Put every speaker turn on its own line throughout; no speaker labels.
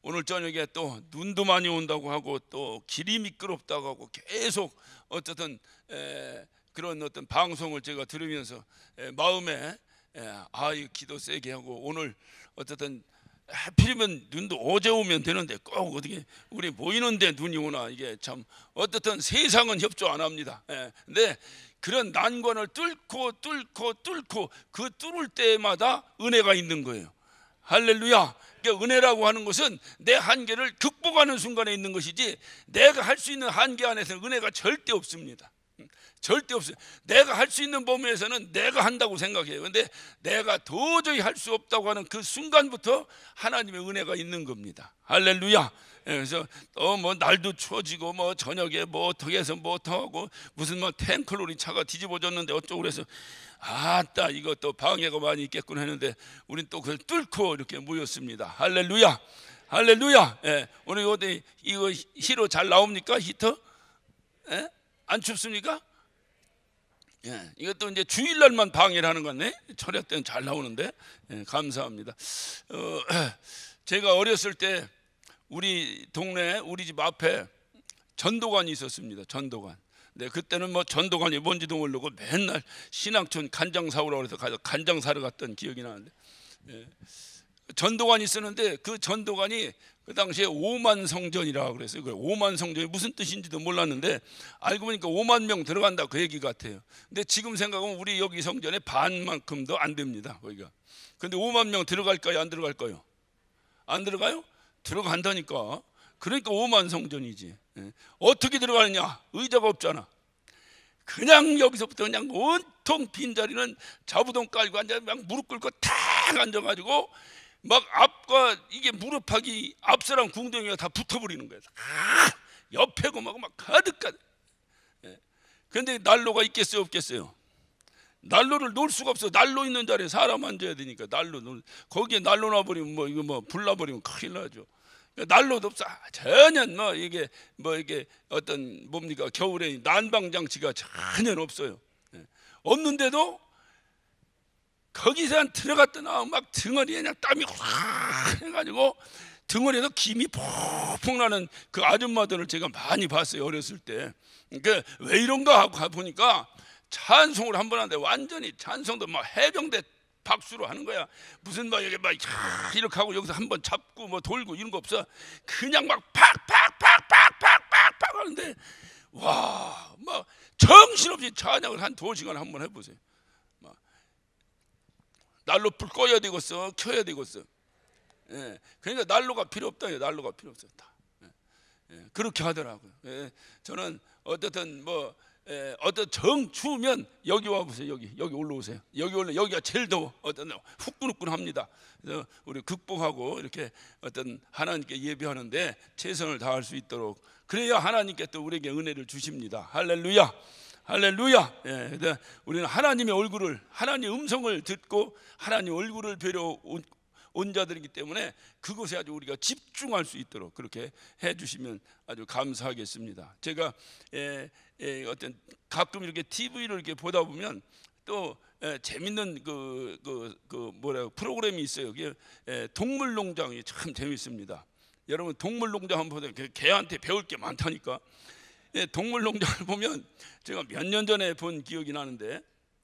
오늘 저녁에 또 눈도 많이 온다고 하고 또 길이 미끄럽다고 하고 계속 어쨌든 그런 어떤 방송을 제가 들으면서 마음에 이 기도 세게 하고, 오늘 어쨌든 하필이면 눈도 어제 오면 되는데 꼭 어떻게 우리 보이는데 눈이 오나, 이게 참 어떻든 세상은 협조 안 합니다. 근데 그런 난관을 뚫고 그 뚫을 때마다 은혜가 있는 거예요. 할렐루야. 그러니까 은혜라고 하는 것은 내 한계를 극복하는 순간에 있는 것이지, 내가 할 수 있는 한계 안에서는 은혜가 절대 없습니다. 절대 없어요. 내가 할 수 있는 범위에서는 내가 한다고 생각해요. 근데 내가 도저히 할 수 없다고 하는 그 순간부터 하나님의 은혜가 있는 겁니다. 할렐루야. 그래서 또 뭐 날도 추워지고 뭐 저녁에 뭐 어떻게 해서 뭐 어떡하고 무슨 뭐 탱클로리 차가 뒤집어졌는데 어쩌고 그래서 아따 이것도 방해가 많이 있겠군 했는데, 우린 또 그걸 뚫고 이렇게 모였습니다. 할렐루야. 할렐루야. 오늘 어디 이거 히로 잘 나옵니까? 히터? 안 춥습니까? 이것도 이제 주일날만 방해를 하는 건데 철야 때는 잘 나오는데 감사합니다. 제가 어렸을 때 우리 동네 우리 집 앞에 전도관이 있었습니다. 전도관. 네, 그때는 뭐 전도관이 뭔지도 모르고 맨날 신앙촌 간장 사오라고 해서 가서 간장 사러 갔던 기억이 나는데, 전도관이 있었는데 그 전도관이 그 당시에 5만 성전이라고 그랬어요. 그 5만 성전이 무슨 뜻인지도 몰랐는데 알고 보니까 5만 명 들어간다 그 얘기 같아요. 근데 지금 생각하면 우리 여기 성전의 반만큼도 안 됩니다, 거기가. 근데 5만 명 들어갈까요, 안 들어갈까요? 안 들어가요? 들어간다니까. 그러니까 5만 성전이지. 어떻게 들어가느냐? 의자가 없잖아. 그냥 여기서부터 그냥 온통 빈자리는 자부동 깔고 앉아, 막 무릎 꿇고 탁 앉아가지고 막 앞과 이게 무릎하기 앞사람 궁둥이가 다 붙어버리는 거예요. 옆에고 막 가득가득. 그런데 난로가 있겠어요, 없겠어요? 난로를 놓을 수가 없어. 난로 있는 자리에 사람 앉아야 되니까. 거기에 난로 놔버리면 뭐 이거 뭐 불나버리면 큰일 나죠. 난로도 없어. 전혀 이게 어떤 뭡니까, 겨울에 난방 장치가 전혀 없어요. 없는데도 거기서 한 들어갔다 나오면 막 등어리에 그냥 땀이 확 해가지고 등어리에서 김이 푹푹 나는 그 아줌마들을 제가 많이 봤어요, 어렸을 때. 그러니까 왜 이런가 하고 보니까 찬송을 한 번 하는데 완전히 찬송도 막 해병대 박수로 하는 거야. 무슨 막 이렇게 막 이렇게 하고 여기서 한번 잡고 뭐 돌고 이런 거 없어. 그냥 막 팍팍팍팍팍팍팍 하는데, 와, 막 정신없이 찬양을 한 2시간 한번 해보세요. 난로 불 꺼야 되겠어, 켜야 되겠어. 그러니까 난로가 필요 없다. 난로가 필요 없어. 다. 그렇게 하더라고요. 저는 어쨌든 뭐 어떤 정 추우면 여기 와 보세요. 여기 올라오세요. 여기가 제일 더워. 어떤 후끈후끈합니다. 그래서 우리 극복하고 이렇게 어떤 하나님께 예배하는데 최선을 다할 수 있도록, 그래야 하나님께 또 우리에게 은혜를 주십니다. 할렐루야. 할렐루야. 우리는 하나님의 얼굴을, 하나님의 음성을 듣고 하나님의 얼굴을 뵈러 온 자들이기 때문에 그것에 아주 우리가 집중할 수 있도록 그렇게 해주시면 아주 감사하겠습니다. 제가 어떤 가끔 이렇게 TV를 이렇게 보다 보면 또 재밌는 프로그램이 있어요. 그게 동물농장이 참 재밌습니다. 여러분 동물농장 한번 보세요. 개한테 배울 게 많다니까. 동물농장을 보면 제가 몇 년 전에 본 기억이 나는데,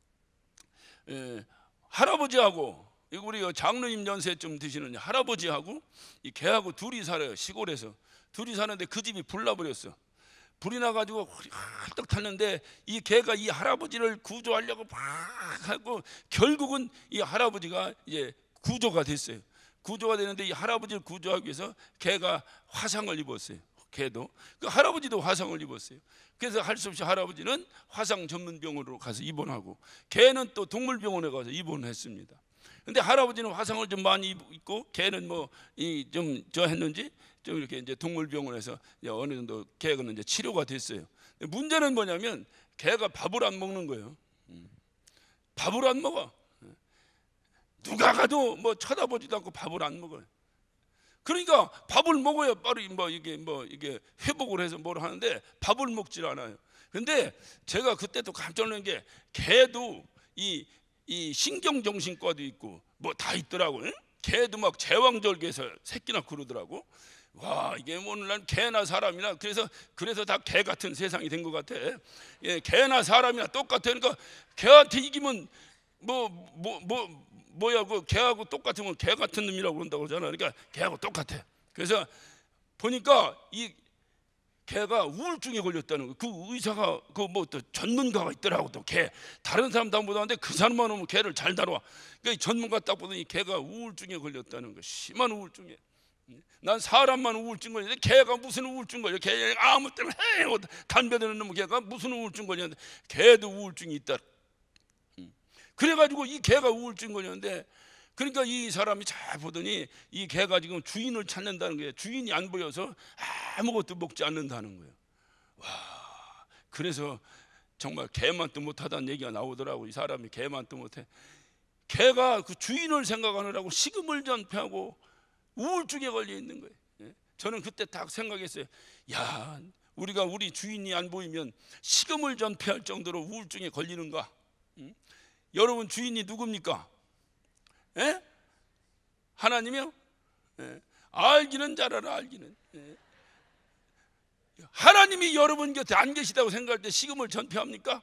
할아버지하고 우리 장로님 연세쯤 드시는 할아버지하고 이 개하고 둘이 살아요. 시골에서 둘이 사는데 그 집이 불나버렸어. 불이 나가지고 헐떡 탔는데 이 개가 이 할아버지를 구조하려고 막 하고 결국은 이 할아버지가 이제 구조가 됐어요. 구조가 되는데 이 할아버지를 구조하기 위해서 개가 화상을 입었어요. 개도 그 할아버지도 화상을 입었어요. 그래서 할 수 없이 할아버지는 화상 전문 병원으로 가서 입원하고 개는 또 동물병원에 가서 입원했습니다. 근데 할아버지는 화상을 좀 많이 입고 개는 뭐 좀 했는지 좀 이렇게 이제 동물병원에서 어느 정도 개는 이제 치료가 됐어요. 문제는 뭐냐면 개가 밥을 안 먹는 거예요. 밥을 안 먹어. 누가 가도 뭐 쳐다보지도 않고 밥을 안 먹어요. 그러니까 밥을 먹어야 빨리 이게 회복을 해서 뭘 하는데 밥을 먹질 않아요. 근데 제가 그때 또 깜짝 놀란 게 개도 이 신경정신과도 있고 뭐 다 있더라고요. 개도 막 제왕절개에서 새끼 낳고 그러더라고. 와, 이게 뭐 오늘날 개나 사람이나 그래서 다 개 같은 세상이 된 것 같아. 예, 개나 사람이나 똑같아. 그러니까 개한테 이기면 뭐야, 그 개하고 똑같으면 개 같은 놈이라고 그런다고 그러잖아. 그러니까 개하고 똑같아. 그래서 보니까 이 개가 우울증에 걸렸다는 거. 그 의사가 그 뭐 또 전문가가 있더라고. 또 개 다른 사람 다 못하는데 그 사람만 오면 개를 잘 다뤄. 그러니까 전문가 딱 보더니 개가 우울증에 걸렸다는 거. 심한 우울증에. 난 사람만 우울증 걸리는데 개가 무슨 우울증 걸려? 개 아무 때나 해 담배 드는 놈 개가 무슨 우울증 걸렸는데 개도 우울증이 있다. 그래가지고 이 개가 우울증 걸렸는데, 그러니까 이 사람이 잘 보더니 이 개가 지금 주인을 찾는다는 거예요. 주인이 안 보여서 아무것도 먹지 않는다는 거예요. 와, 그래서 정말 개만도 못하다는 얘기가 나오더라고. 이 사람이 개만도 못해. 개가 그 주인을 생각하느라고 식음을 전폐하고 우울증에 걸려 있는 거예요. 저는 그때 딱 생각했어요. 야, 우리가 우리 주인이 안 보이면 식음을 전폐할 정도로 우울증에 걸리는가? 여러분 주인이 누굽니까? 예? 하나님이요? 예. 알기는 잘 알아. 알기는. 예. 하나님이 여러분 곁에 안 계시다고 생각할 때 식음을 전폐합니까?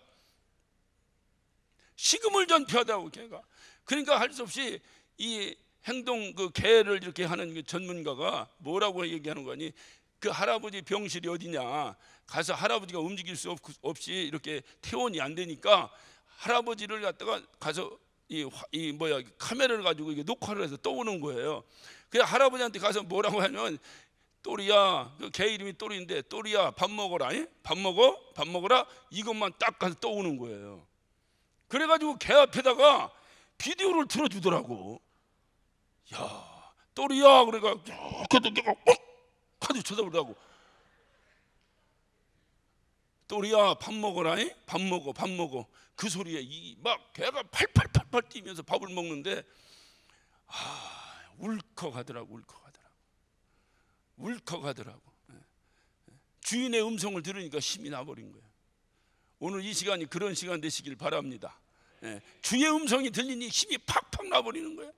식음을 전폐하다고 개가. 그러니까 할 수 없이 이 행동 그 개를 이렇게 하는 그 전문가가 뭐라고 얘기하는 거니? 그 할아버지 병실이 어디냐? 가서 할아버지가 움직일 수 없이 이렇게 퇴원이 안 되니까 할아버지를 갖다가 가서 이 뭐야 카메라를 가지고 이게 녹화를 해서 떠오는 거예요. 그래서 할아버지한테 가서 뭐라고 하냐면, 또리야, 그 개 이름이 또리인데, 또리야 밥 먹어라, 밥 먹어라, 이것만 딱 가서 떠오는 거예요. 그래가지고 개 앞에다가 비디오를 틀어주더라고. 야, 또리야, 그래가 그래도 걔가 하도 쳐다보더라고. 또리야 밥 먹어라, 밥 먹어. 그 소리에 이 막 개가 팔팔팔팔 뛰면서 밥을 먹는데 울컥하더라고. 주인의 음성을 들으니까 힘이 나버린 거예요. 오늘 이 시간이 그런 시간 되시길 바랍니다. 주의 음성이 들리니 힘이 팍팍 나버리는 거예요.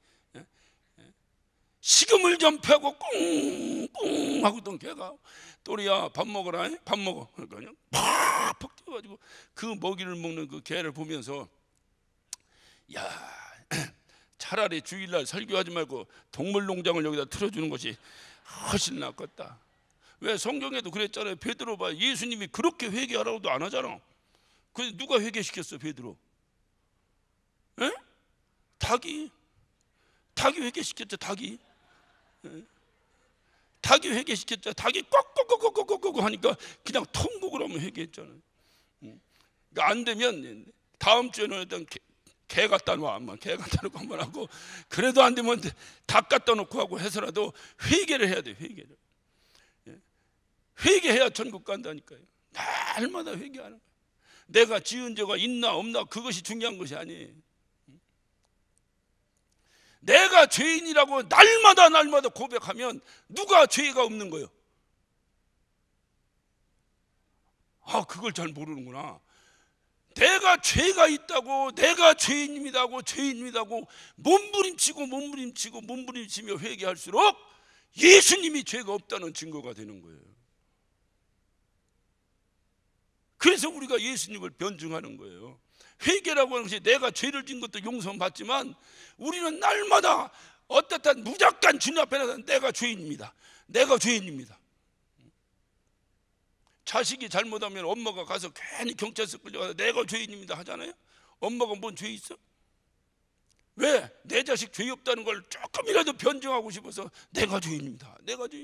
식음을 전폐하고 꿍꿍 하고던 개가 또리야 밥 먹어라, 밥 먹어. 그러니까 그냥 팍팍 뛰어가지고 그 먹이를 먹는 그 개를 보면서, 야, 차라리 주일날 설교하지 말고 동물농장을 여기다 틀어주는 것이 훨씬 낫겠다. 왜? 성경에도 그랬잖아요. 베드로 봐, 예수님이 그렇게 회개하라고도 안 하잖아. 그래서 누가 회개시켰어? 베드로. 에? 닭이 회개시켰죠. 닭이 회개시켰죠. 닭이 꺽꺽꺽꺽꺽꺽 하니까 그냥 통곡을 하면 회개했잖아요. 그러니까 안 되면 다음 주에는 일단 개 갖다 놔. 개 갖다 놓고 한번 하고, 그래도 안 되면 닭 갖다 놓고 하고 해서라도 회개를 해야 돼. 회개해야 천국 간다니까요. 날마다 회개하는 거예요. 내가 지은 죄가 있나 없나 그것이 중요한 것이 아니에요. 내가 죄인이라고 날마다 고백하면 누가 죄가 없는 거예요? 그걸 잘 모르는구나. 내가 죄가 있다고, 내가 죄인입니다고 몸부림치며 회개할수록 예수님이 죄가 없다는 증거가 되는 거예요. 그래서 우리가 예수님을 변증하는 거예요. 회개라고 하는 것이 내가 죄를 진 것도 용서받지만, 우리는 날마다 어떻든 무작간 주님 앞에 나서 내가 죄인입니다. 자식이 잘못하면 엄마가 가서 괜히 경찰서 끌려가서 내가 죄인입니다 하잖아요. 엄마가 뭔 죄 있어? 왜? 내 자식 죄 없다는 걸 조금이라도 변증하고 싶어서 내가 죄인입니다.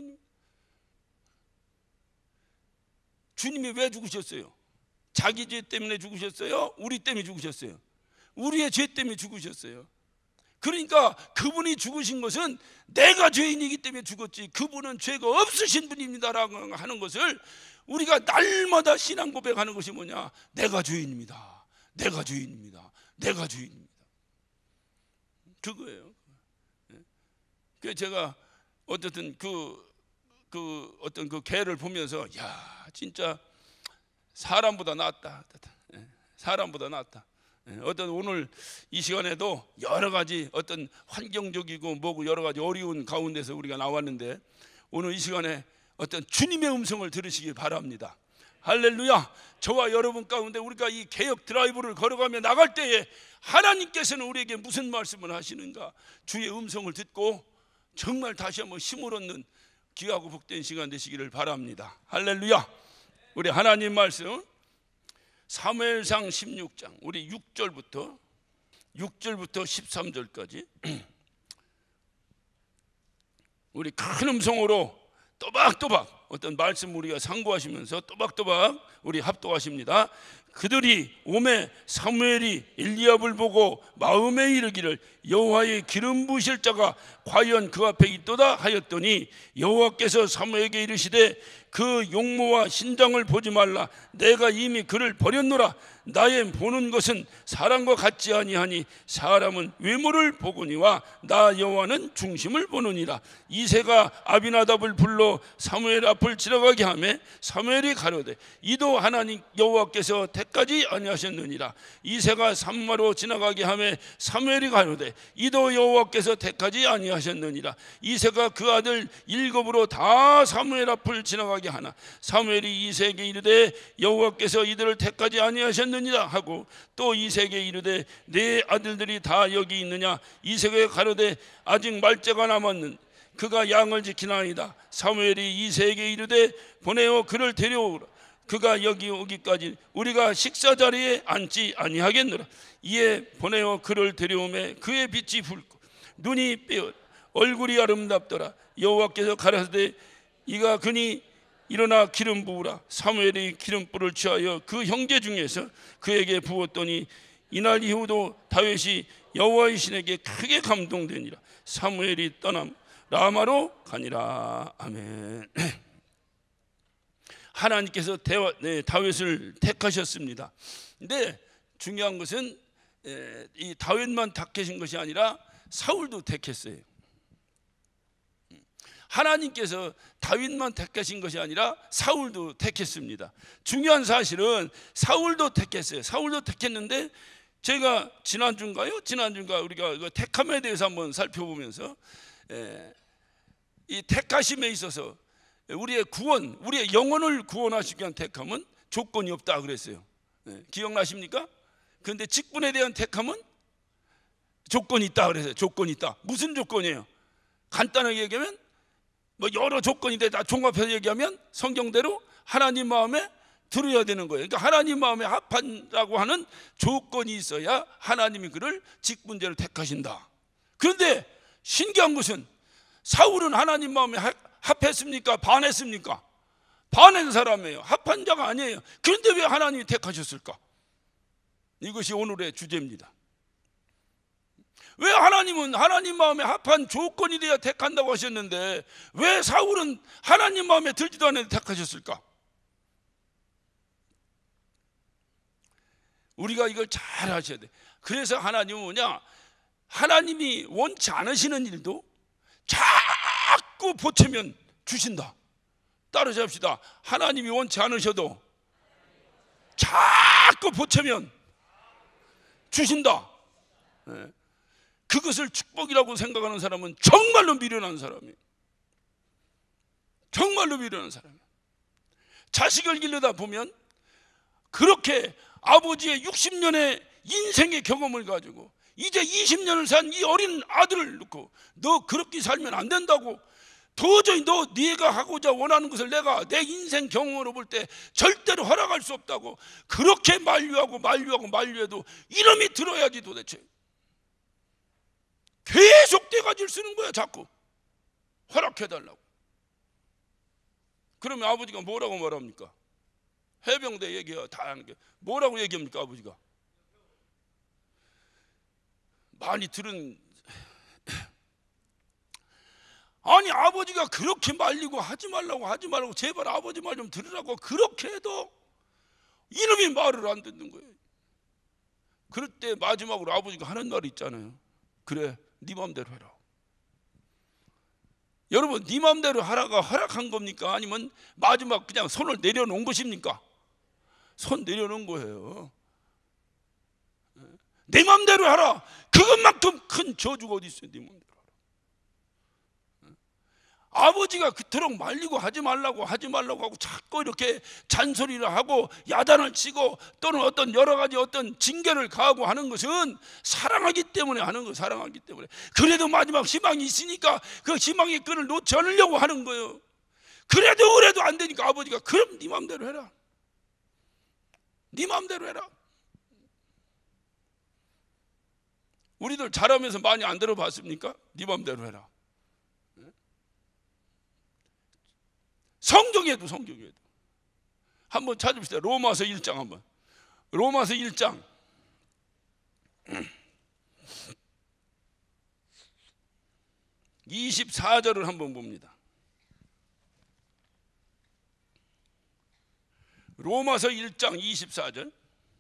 주님이 왜 죽으셨어요? 자기 죄 때문에 죽으셨어요? 우리 때문에 죽으셨어요? 우리의 죄 때문에 죽으셨어요. 그러니까 그분이 죽으신 것은 내가 죄인이기 때문에 죽었지, 그분은 죄가 없으신 분입니다라고 하는 것을 우리가 날마다 신앙 고백하는 것이 뭐냐? 내가 죄인입니다. 그거예요. 그래서 제가 어쨌든 어떤 그 개를 보면서, 야, 진짜 사람보다 낫다. 어떤 오늘 이 시간에도 여러 가지 어떤 환경적이고 뭐고 여러 가지 어려운 가운데서 우리가 나왔는데, 오늘 이 시간에 어떤 주님의 음성을 들으시길 바랍니다. 할렐루야. 저와 여러분 가운데 우리가 이 개혁 드라이브를 걸어가며 나갈 때에 하나님께서는 우리에게 무슨 말씀을 하시는가, 주의 음성을 듣고 정말 다시 한번 힘을 얻는 귀하고 복된 시간 되시기를 바랍니다. 할렐루야. 우리 하나님 말씀 사무엘상 16장 우리 6절부터 13절까지 우리 큰 음성으로 또박또박 어떤 말씀 우리가 상고하시면서 또박또박 우리 합독하십니다. 그들이 오매 사무엘이 엘리압을 보고 마음에 이르기를 여호와의 기름 부으실 자가 과연 그 앞에 있도다 하였더니, 여호와께서 사무엘에게 이르시되 그 용모와 신장을 보지 말라. 내가 이미 그를 버렸노라. 나의 보는 것은 사람과 같지 아니하니 사람은 외모를 보거니와 나 여호와는 중심을 보느니라. 이새가 아비나답을 불러 사무엘 앞을 지나가게 하매 사무엘이 가로되 이도 하나님 여호와께서 택하지 아니하셨느니라. 이새가 산마로 지나가게 하매 사무엘이 가로되 이도 여호와께서 택하지 아니하셨느니라. 이새가 그 아들 7으로 다 사무엘 앞을 지나가게 하나 사무엘이 이새에게 이르되 여호와께서 이들을 택하지 아니하셨느니라 하고, 또 이새에게 이르되 내 아들들이 다 여기 있느냐. 이새에게 가로되 아직 말째가 남았는 그가 양을 지키나이다. 사무엘이 이새에게 이르되 보내어 그를 데려오라. 그가 여기 오기까지 우리가 식사 자리에 앉지 아니하겠노라. 이에 보내어 그를 데려오매 그의 빛이 붉고 눈이 빼어 얼굴이 아름답더라. 여호와께서 가라사대 이가 그니 일어나 기름 부으라. 사무엘이 기름불을 취하여 그 형제 중에서 그에게 부었더니 이날 이후도 다윗이 여호와의 신에게 크게 감동되니라. 사무엘이 떠남 라마로 가니라. 아멘. 하나님께서 다윗을 택하셨습니다. 근데 중요한 것은 이 다윗만 택하신 것이 아니라 사울도 택했어요. 하나님께서 다윗만 택하신 것이 아니라 사울도 택했습니다. 중요한 사실은 사울도 택했어요. 사울도 택했는데 제가 지난주인가 우리가 택함에 대해서 한번 살펴보면서 이 택하심에 있어서 우리의 구원, 우리의 영혼을 구원하시기 위한 택함은 조건이 없다 그랬어요. 기억나십니까? 그런데 직분에 대한 택함은 조건이 있다 그랬어요. 조건이 있다. 무슨 조건이에요? 간단하게 얘기하면 뭐 여러 조건인데 다 종합해서 얘기하면 성경대로 하나님 마음에 들어야 되는 거예요. 그러니까 하나님 마음에 합한다고 하는 조건이 있어야 하나님이 그를 직분제를 택하신다. 그런데 신기한 것은 사울은 하나님 마음에 합했습니까? 반했습니까? 반한 사람이에요. 합한 자가 아니에요. 그런데 왜 하나님이 택하셨을까? 이것이 오늘의 주제입니다. 왜 하나님은 하나님 마음에 합한 조건이 돼야 택한다고 하셨는데 왜 사울은 하나님 마음에 들지도 않는데 택하셨을까? 우리가 이걸 잘 하셔야 돼. 그래서 하나님은 뭐냐? 하나님이 원치 않으시는 일도 자꾸 보채면 주신다. 따라서 합시다. 하나님이 원치 않으셔도 자꾸 보채면 주신다. 그것을 축복이라고 생각하는 사람은 정말로 미련한 사람이에요. 정말로 미련한 사람이에요. 자식을 기르다 보면 그렇게 아버지의 60년의 인생의 경험을 가지고 이제 20년을 산 이 어린 아들을 놓고 너 그렇게 살면 안 된다고, 도저히 네가 하고자 원하는 것을 내가 내 인생 경험으로 볼 때 절대로 허락할 수 없다고 그렇게 만류해도 이름이 들어야지 도대체. 계속 대가지를 쓰는 거야. 자꾸 허락해달라고. 그러면 아버지가 뭐라고 말합니까? 해병대 얘기야. 다 하는 게 뭐라고 얘기합니까? 아버지가 많이 들은, 아니 아버지가 그렇게 말리고 하지 말라고 제발 아버지 말 좀 들으라고 그렇게 해도 이놈이 말을 안 듣는 거예요. 그럴 때 마지막으로 아버지가 하는 말이 있잖아요. 그래, 네 마음대로 해라. 여러분, 네 마음대로 하라가 허락한 겁니까? 아니면 마지막 그냥 손을 내려놓은 것입니까? 손 내려놓은 거예요. 네 맘대로 하라. 그것만큼 큰 저주가 어디 있어요. 네 맘대로 하라. 아버지가 그토록 말리고 하지 말라고 하고 자꾸 이렇게 잔소리를 하고 야단을 치고 또는 어떤 여러 가지 어떤 징계를 가하고 하는 것은 사랑하기 때문에 하는 거예요. 사랑하기 때문에. 그래도 마지막 희망이 있으니까 그 희망의 끈을 놓지 않으려고 하는 거예요. 그래도 안 되니까 아버지가 그럼 네 맘대로 해라. 네 맘대로 해라. 우리들 자라면서 많이 안 들어봤습니까? 네 맘대로 해라. 성경에도 한번 찾읍시다. 로마서 1장 한번. 로마서 1장 24절을 한번 봅니다. 로마서 1장 24절.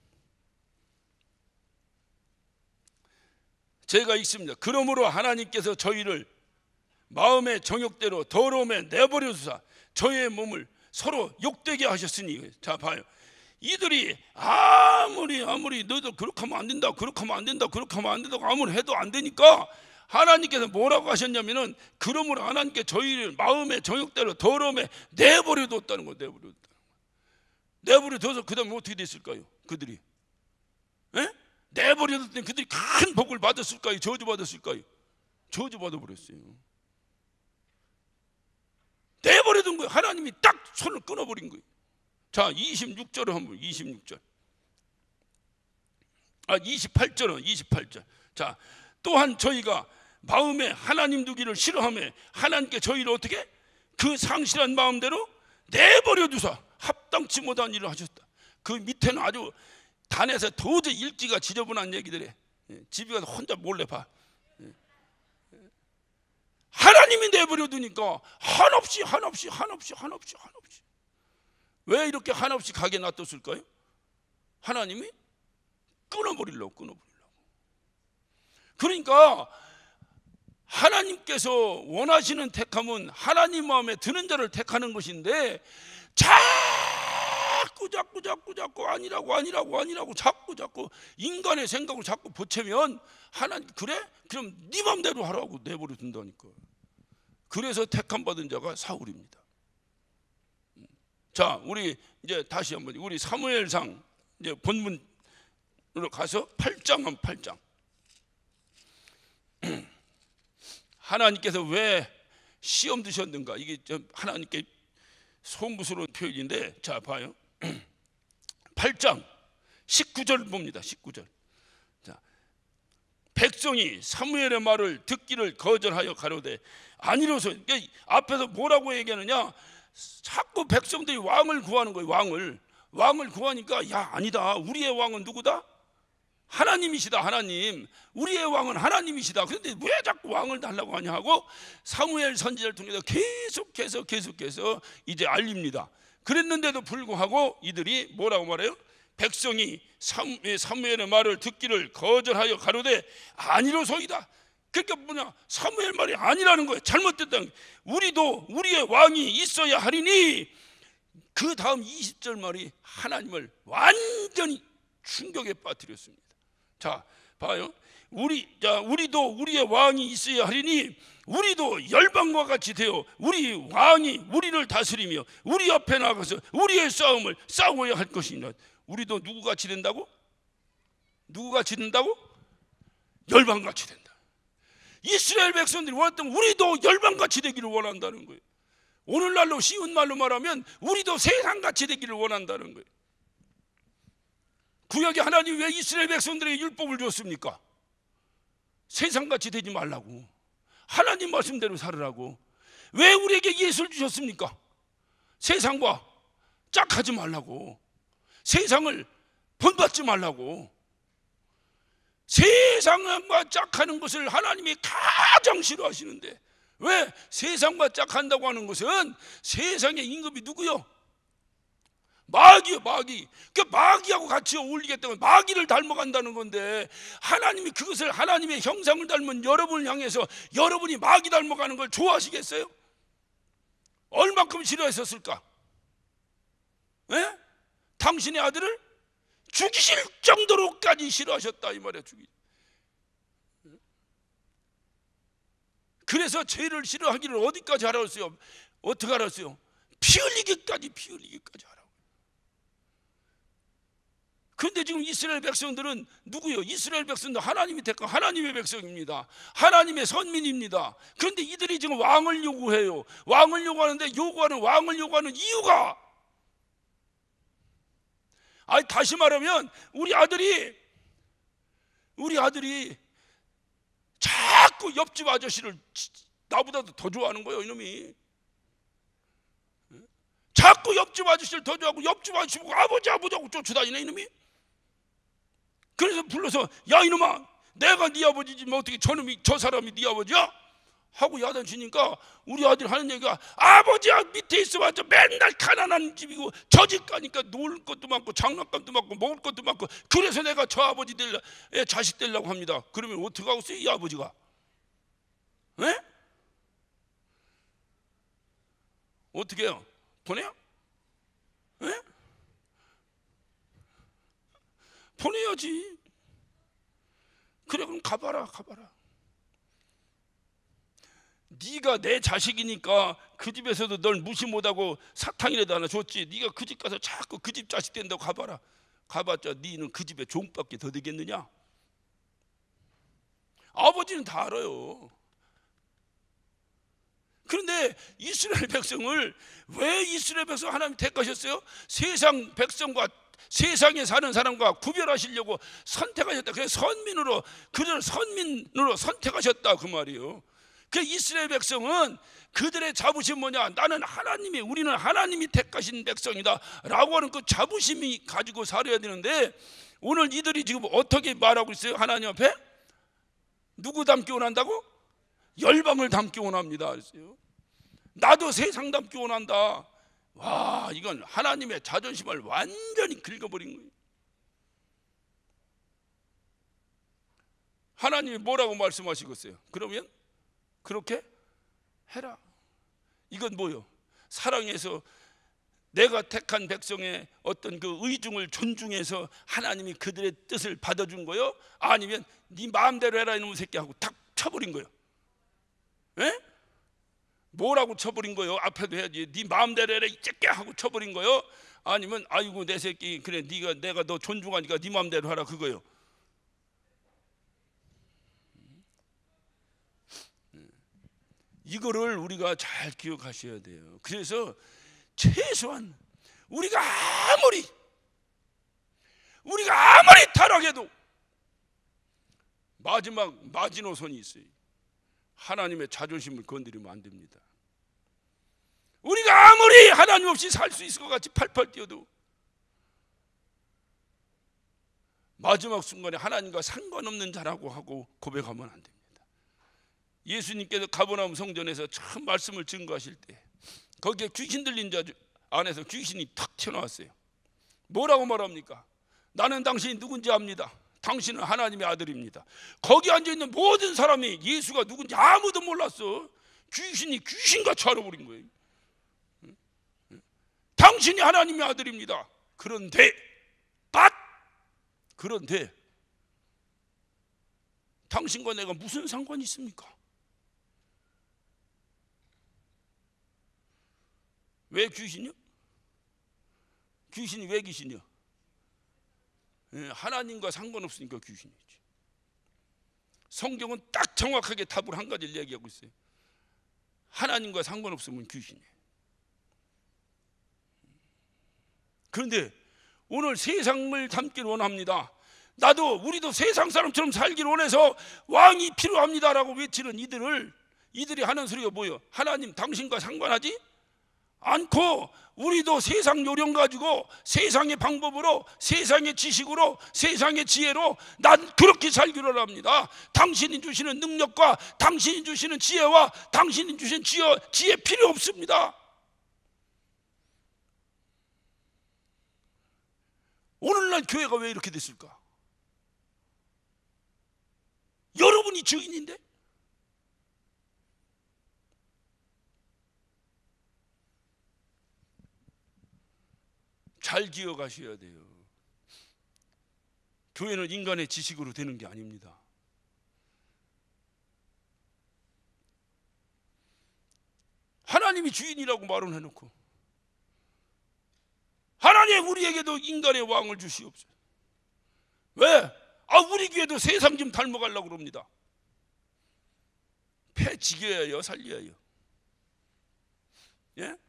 제가 읽습니다. 그러므로 하나님께서 저희를 마음의 정욕대로 더러움에 내버려 두사 저희의 몸을 서로 욕되게 하셨으니. 자 봐요. 이들이 아무리 너희들 그렇게 하면 안 된다 그렇게 아무리 해도 안 되니까 하나님께서 뭐라고 하셨냐면은 그러므로 하나님께 저희를 마음의 정욕대로 더러움에 내버려 뒀다는 거예요. 내버려 둬서 그 다음에 어떻게 됐을까요? 그들이 내버려 뒀더니 그들이 큰 복을 받았을까요? 저주받았을까요? 저주받아 버렸어요. 내버려 둔 거예요. 하나님이 딱 손을 끊어버린 거예요. 자 26절을 한번 28절은 28절. 자 또한 저희가 마음에 하나님 두기를 싫어하며 하나님께 저희를 어떻게 그 상실한 마음대로 내버려 두사 합당치 못한 일을 하셨다. 그 밑에는 아주 단에서 도저히 읽기가 지저분한 얘기들에 집에 가서 혼자 몰래 봐. 하나님이 내버려 두니까 한없이 왜 이렇게 한없이 가게 놔뒀을까요? 하나님이 끊어버리려고. 그러니까 하나님께서 원하시는 택함은 하나님 마음에 드는 자를 택하는 것인데 자꾸 아니라고 자꾸 인간의 생각을 자꾸 보채면 하나님 그래? 그럼 네 맘대로 하라고 내버려 둔다니까. 그래서 택함 받은 자가 사울입니다. 자 우리 이제 다시 한번 우리 사무엘상 이제 본문으로 가서 8장 하나님께서 왜 시험 드셨는가. 이게 하나님께 송구스러운 표현인데 자 봐요. 8장 19절 봅니다. 19절. 자, 백성이 사무엘의 말을 듣기를 거절하여 가로되 아니로소. 앞에서 뭐라고 얘기하느냐. 자꾸 백성들이 왕을 구하는 거예요. 왕을 구하니까 야 아니다. 우리의 왕은 누구다? 하나님이시다. 하나님. 우리의 왕은 하나님이시다. 그런데 왜 자꾸 왕을 달라고 하냐 하고 사무엘 선지자를 통해서 계속해서 이제 알립니다. 그랬는데도 불구하고 이들이 뭐라고 말해요? 백성이 사무엘의 말을 듣기를 거절하여 가로되 아니로소이다. 그러니까 뭐냐, 사무엘 말이 아니라는 거예요. 잘못됐다는 거예요. 우리도 우리의 왕이 있어야 하리니. 그 다음 20절 말이 하나님을 완전히 충격에 빠뜨렸습니다. 자 봐요. 우리도 우리의 왕이 있어야 하리니 우리도 열방과 같이 되어 우리 왕이 우리를 다스리며 우리 앞에 나가서 우리의 싸움을 싸워야 할 것이니라. 우리도 누구같이 된다고? 누구같이 된다고? 열방같이 된다. 이스라엘 백성들이 원했던 우리도 열방같이 되기를 원한다는 거예요. 오늘날로 쉬운 말로 말하면 우리도 세상같이 되기를 원한다는 거예요. 구약에 하나님이 왜 이스라엘 백성들에게 율법을 줬습니까? 세상같이 되지 말라고, 하나님 말씀대로 살으라고. 왜 우리에게 예수를 주셨습니까? 세상과 짝하지 말라고, 세상을 본받지 말라고. 세상과 짝하는 것을 하나님이 가장 싫어하시는데 왜 세상과 짝한다고 하는 것은 세상의 임금이 누구요? 마귀요, 마귀. 그 마귀하고 같이 어울리겠다면 마귀를 닮아간다는 건데 하나님이 그것을 하나님의 형상을 닮은 여러분을 향해서 여러분이 마귀 닮아가는 걸 좋아하시겠어요? 얼만큼 싫어했었을까? 예? 당신의 아들을 죽이실 정도로까지 싫어하셨다 이 말이야. 그래서 죄를 싫어하기를 어디까지 하라고요? 어떻게 하라고요? 피 흘리기까지 하라고. 그런데 지금 이스라엘 백성들은 누구요? 이스라엘 백성도 하나님이 택한 하나님의 백성입니다. 하나님의 선민입니다. 그런데 이들이 지금 왕을 요구해요. 왕을 요구하는데 왕을 요구하는 이유가, 다시 말하면 우리 아들이 자꾸 옆집 아저씨를 나보다도 더 좋아하는 거예요. 이놈이 자꾸 옆집 아저씨를 더 좋아하고 옆집 아저씨 보고 아버지하고 쫓아다니네 이놈이. 그래서 불러서 야 이놈아, 내가 네 아버지지 뭐 어떻게 저 사람이 네 아버지야? 하고 야단치니까 우리 아들 하는 얘기가, 아버지야 밑에 있어봤자 맨날 가난한 집이고 저 집 가니까 놀 것도 많고 장난감도 많고 먹을 것도 많고 그래서 내가 저 아버지 자식 되려고 합니다. 그러면 어떻게 하고 있어요 이 아버지가? 에? 어떻게 해요? 보내요? 에? 보내야지. 그래 그럼 가봐라. 네가 내 자식이니까 그 집에서도 널 무시 못하고 사탕이라도 하나 줬지. 네가 그 집 가서 자꾸 그 집 자식 된다고 가봐라. 가봤자 네는 그 집에 종밖에 더 되겠느냐? 아버지는 다 알아요. 그런데 이스라엘 백성을 왜 이스라엘 백성 하나님 택하셨어요? 세상 백성과 세상에 사는 사람과 구별하시려고 선택하셨다. 그래서 그들을 선민으로 선택하셨다 그 말이에요. 그 이스라엘 백성은 그들의 자부심 뭐냐? 우리는 하나님이 택하신 백성이다 라고 하는 그 자부심이 가지고 살아야 되는데, 오늘 이들이 지금 어떻게 말하고 있어요? 하나님 앞에 누구 닮기 원한다고? 열방을 닮기 원합니다 그랬어요. 나도 세상 닮기 원한다. 와, 이건 하나님의 자존심을 완전히 긁어버린 거예요. 하나님이 뭐라고 말씀하시겠어요? 그러면 그렇게 해라. 이건 뭐요? 사랑해서 내가 택한 백성의 어떤 그 의중을 존중해서 하나님이 그들의 뜻을 받아준 거요? 아니면 네 마음대로 해라 이놈의 새끼 하고 탁 쳐버린 거요? 에? 뭐라고 쳐버린 거요? 앞에도 해야지. 네 마음대로 해라 이 새끼 하고 쳐버린 거요? 아니면 아이고 내 새끼 그래 내가 너 존중하니까 네 마음대로 하라 그거요? 이거를 우리가 잘 기억하셔야 돼요. 그래서 최소한 우리가 아무리 타락해도 마지막 마지노선이 있어요. 하나님의 자존심을 건드리면 안 됩니다. 우리가 아무리 하나님 없이 살 수 있을 것 같이 팔팔 뛰어도 마지막 순간에 하나님과 상관없는 자라고 하고 고백하면 안 됩니다. 예수님께서 가버나움 성전에서 처음 말씀을 증거하실 때 거기에 귀신 들린 자 안에서 귀신이 탁 튀어나왔어요. 뭐라고 말합니까? 나는 당신이 누군지 압니다. 당신은 하나님의 아들입니다. 거기 앉아있는 모든 사람이 예수가 누군지 아무도 몰랐어. 귀신이 귀신같이 알아버린 거예요. 당신이 하나님의 아들입니다. 그런데 당신과 내가 무슨 상관이 있습니까? 왜 귀신이요? 귀신이 왜 귀신이요? 하나님과 상관없으니까 귀신이지. 성경은 딱 정확하게 답을 한 가지를 얘기하고 있어요. 하나님과 상관없으면 귀신이에요. 그런데 오늘 세상을 닮길 원합니다. 우리도 세상 사람처럼 살길 원해서 왕이 필요합니다라고 외치는 이들이 하는 소리가 뭐예요? 하나님 당신과 상관하지 않고 우리도 세상 요령 가지고 세상의 방법으로 세상의 지식으로 세상의 지혜로 난 그렇게 살기로 합니다. 당신이 주시는 능력과 당신이 주시는 지혜와 당신이 주신 지혜 필요 없습니다. 오늘날 교회가 왜 이렇게 됐을까? 여러분이 증인인데? 잘 기억하셔야 돼요. 교회는 인간의 지식으로 되는 게 아닙니다. 하나님이 주인이라고 말은 해놓고 하나님 우리에게도 인간의 왕을 주시옵소서. 왜? 우리 교회도 세상 좀 닮아가려고 그럽니다. 폐 지겨야 해요, 살려야 해요. 예?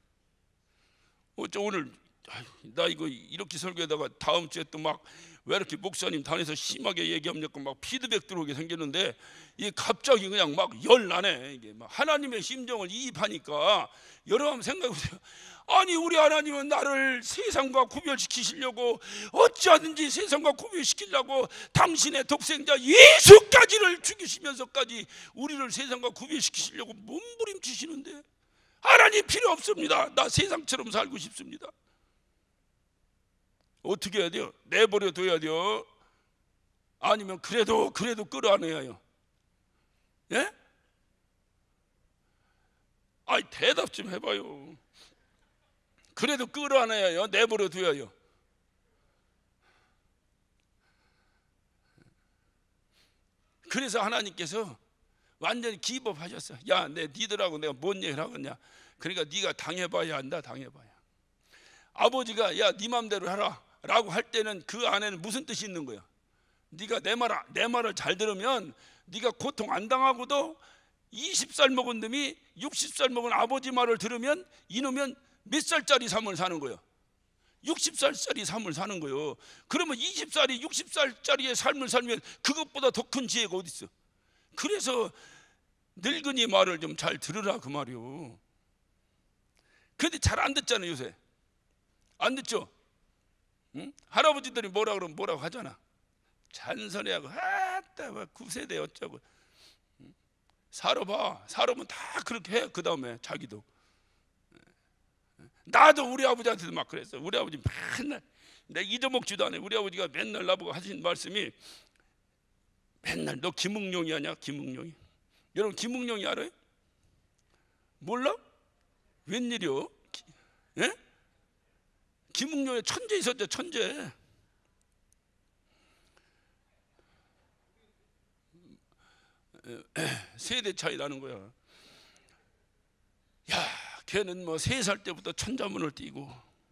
오늘 나 이거 이렇게 설교하다가 다음 주에 또 막 왜 이렇게 목사님 단에서 심하게 얘기합니까? 막 피드백 들어오게 생겼는데 이게 갑자기 그냥 막 열나네. 이게 막 하나님의 심정을 이입하니까 여러분 생각해보세요. 아니 우리 하나님은 나를 세상과 구별시키시려고 어찌하든지 세상과 구별시키려고 당신의 독생자 예수까지를 죽이시면서까지 우리를 세상과 구별시키시려고 몸부림치시는데 하나님 필요 없습니다. 나 세상처럼 살고 싶습니다. 어떻게 해야 돼요? 내버려 둬야 돼요? 아니면 그래도 끌어안아야 해요? 예? 대답 좀 해봐요. 그래도 끌어안아야 해요? 내버려 둬야 해요? 그래서 하나님께서 완전히 기법하셨어. 야, 니들하고 내가 뭔 얘기를 하겠냐? 그러니까 네가 당해봐야 한다. 당해봐야. 아버지가 야, 네 맘대로 하라 라고 할 때는 그 안에는 무슨 뜻이 있는 거야? 네가 내 말을 잘 들으면 네가 고통 안 당하고도 20살 먹은 놈이 60살 먹은 아버지 말을 들으면 이놈은 몇 살짜리 삶을 사는 거예요? 60살짜리 삶을 사는 거예요. 그러면 20살이 60살짜리의 삶을 살면 그것보다 더 큰 지혜가 어디 있어? 그래서 늙은이 말을 좀 잘 들으라 그 말이요. 근데 잘 안 듣잖아요. 요새 안 듣죠? 응? 할아버지들이 뭐라 그러면 뭐라고 하잖아. 잔소리하고 아따 뭐 9세대 어쩌고. 살아보면 다 그렇게 해. 그 다음에 자기도. 나도 우리 아버지한테도 막 그랬어. 우리 아버지 맨날 내가 잊어먹지도 않아. 우리 아버지가 맨날 나보고 하신 말씀이 맨날 너 김응룡이 아냐? 김응룡이. 여러분 김응룡이 알아요? 몰라? 웬일이요? 예? 김응룡의 천재 있었죠. 천재. 세대 차이 나는 거야. 야, 걔는 뭐 3살 때부터 천자문을 띄고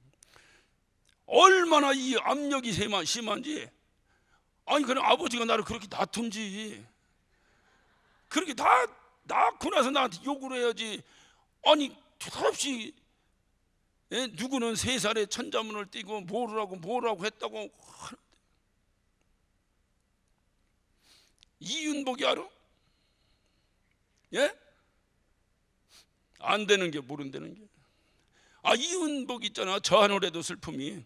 얼마나 이 압력이 심한지. 아니 그럼 아버지가 나를 그렇게 낳던지 그렇게 다 낳고 나서 나한테 욕을 해야지. 아니 도대체 누구는 3살에 천자문을 띄고 뭐라고 했다고. 이윤복이 알아? 예? 안 되는 게 모른다는 게. 이윤복 있잖아. 저 하늘에도 슬픔이.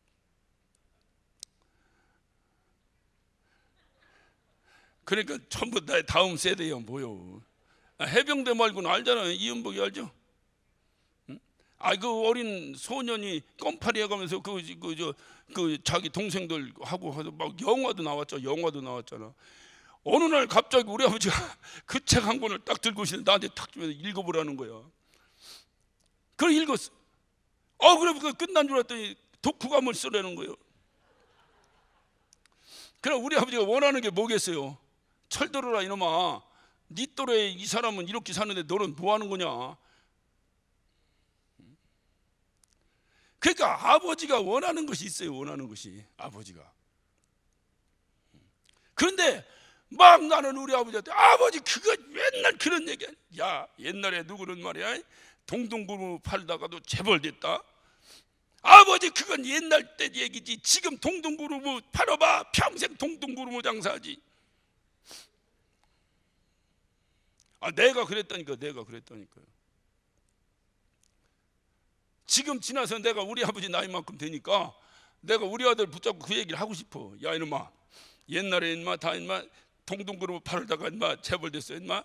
그러니까 전부 다 다음 세대야 뭐요. 해병대 말고는 알잖아요. 이윤복이 알죠? 응? 그 어린 소년이 껌파리 해가면서 그 자기 동생들 하고 막 영화도 나왔잖아. 어느 날 갑자기 우리 아버지가 그 책 한 권을 딱 들고 오시는데 나한테 탁 주면서 읽어보라는 거야. 그걸 읽었어. 그래 끝난 줄 알았더니 독후감을 쓰라는 거예요. 그럼 우리 아버지가 원하는 게 뭐겠어요? 철들어라 이놈아. 네 또래 이 사람은 이렇게 사는데 너는 뭐 하는 거냐? 그러니까 아버지가 원하는 것이 있어요. 원하는 것이 아버지가. 그런데 막 나는 우리 아버지한테 아버지 그거 맨날 그런 얘기야. 야, 옛날에 누구는 말이야 동동구루 팔다가도 재벌됐다. 아버지 그건 옛날 때 얘기지. 지금 동동구루 팔아봐 평생 동동구루 장사하지. 내가 그랬다니까요. 지금 지나서 내가 우리 아버지 나이만큼 되니까 내가 우리 아들 붙잡고 그 얘기를 하고 싶어. 야 이놈아, 옛날에 인마 다 인마 동동구루 팔다가 인마 재벌됐어 인마.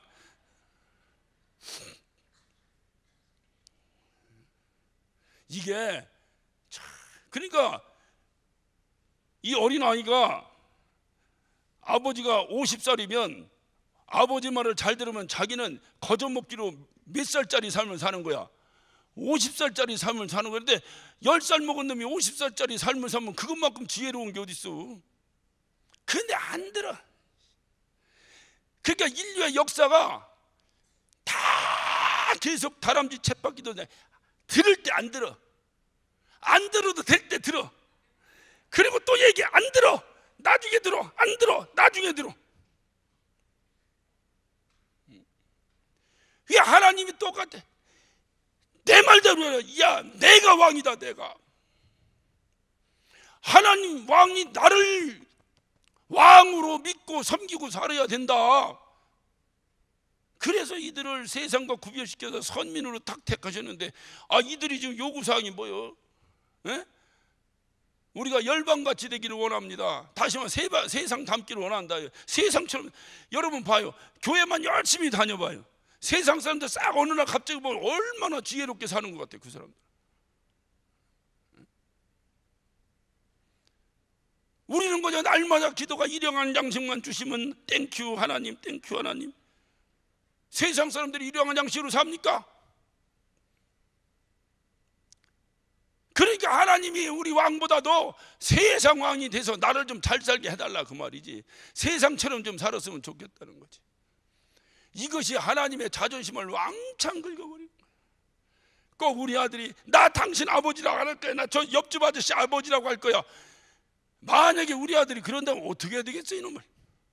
이게 그러니까 이 어린아이가 아버지가 50살이면 아버지 말을 잘 들으면 자기는 거저먹기로 몇 살짜리 삶을 사는 거야. 50살짜리 삶을 사는 건데 10살 먹은 놈이 50살짜리 삶을 살면 그것만큼 지혜로운 게 어디 있어? 근데 안 들어. 그러니까 인류의 역사가 다 계속 다람쥐 쳇바퀴도 들을 때 안 들어. 안 들어도 될 때 들어. 그리고 또 얘기 안 들어. 나중에 들어. 안 들어. 나중에 들어. 이게 하나님이 똑같아. 내 말대로 해라. 야, 내가 왕이다. 내가. 하나님 왕이 나를 왕으로 믿고 섬기고 살아야 된다. 그래서 이들을 세상과 구별시켜서 선민으로 딱 택하셨는데, 이들이 지금 요구사항이 뭐예요? 에? 우리가 열방같이 되기를 원합니다. 다시 말해 세상 닮기를 원한다. 세상처럼. 여러분 봐요. 교회만 열심히 다녀봐요. 세상 사람들 싹 어느 날 갑자기 보면 얼마나 지혜롭게 사는 것 같아요. 그 사람들. 우리는 그냥 날마다 기도가 일용할 양식만 주시면 땡큐 하나님, 땡큐 하나님. 세상 사람들이 일용할 양식으로 삽니까? 그러니까 하나님이 우리 왕보다도 세상 왕이 돼서 나를 좀 잘 살게 해달라 그 말이지. 세상처럼 좀 살았으면 좋겠다는 거지. 이것이 하나님의 자존심을 왕창 긁어버린 거야. 꼭 우리 아들이 나 당신 아버지라고 안 할 거야. 나 저 옆집 아저씨 아버지라고 할 거야. 만약에 우리 아들이 그런다면 어떻게 해야 되겠어 이놈을.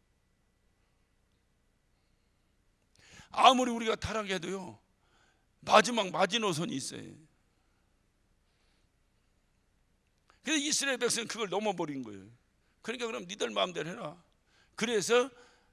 아무리 우리가 타락해도요 마지막 마지노선이 있어요. 그래서 이스라엘 백성은 그걸 넘어버린 거예요. 그러니까 그럼 니들 마음대로 해라. 그래서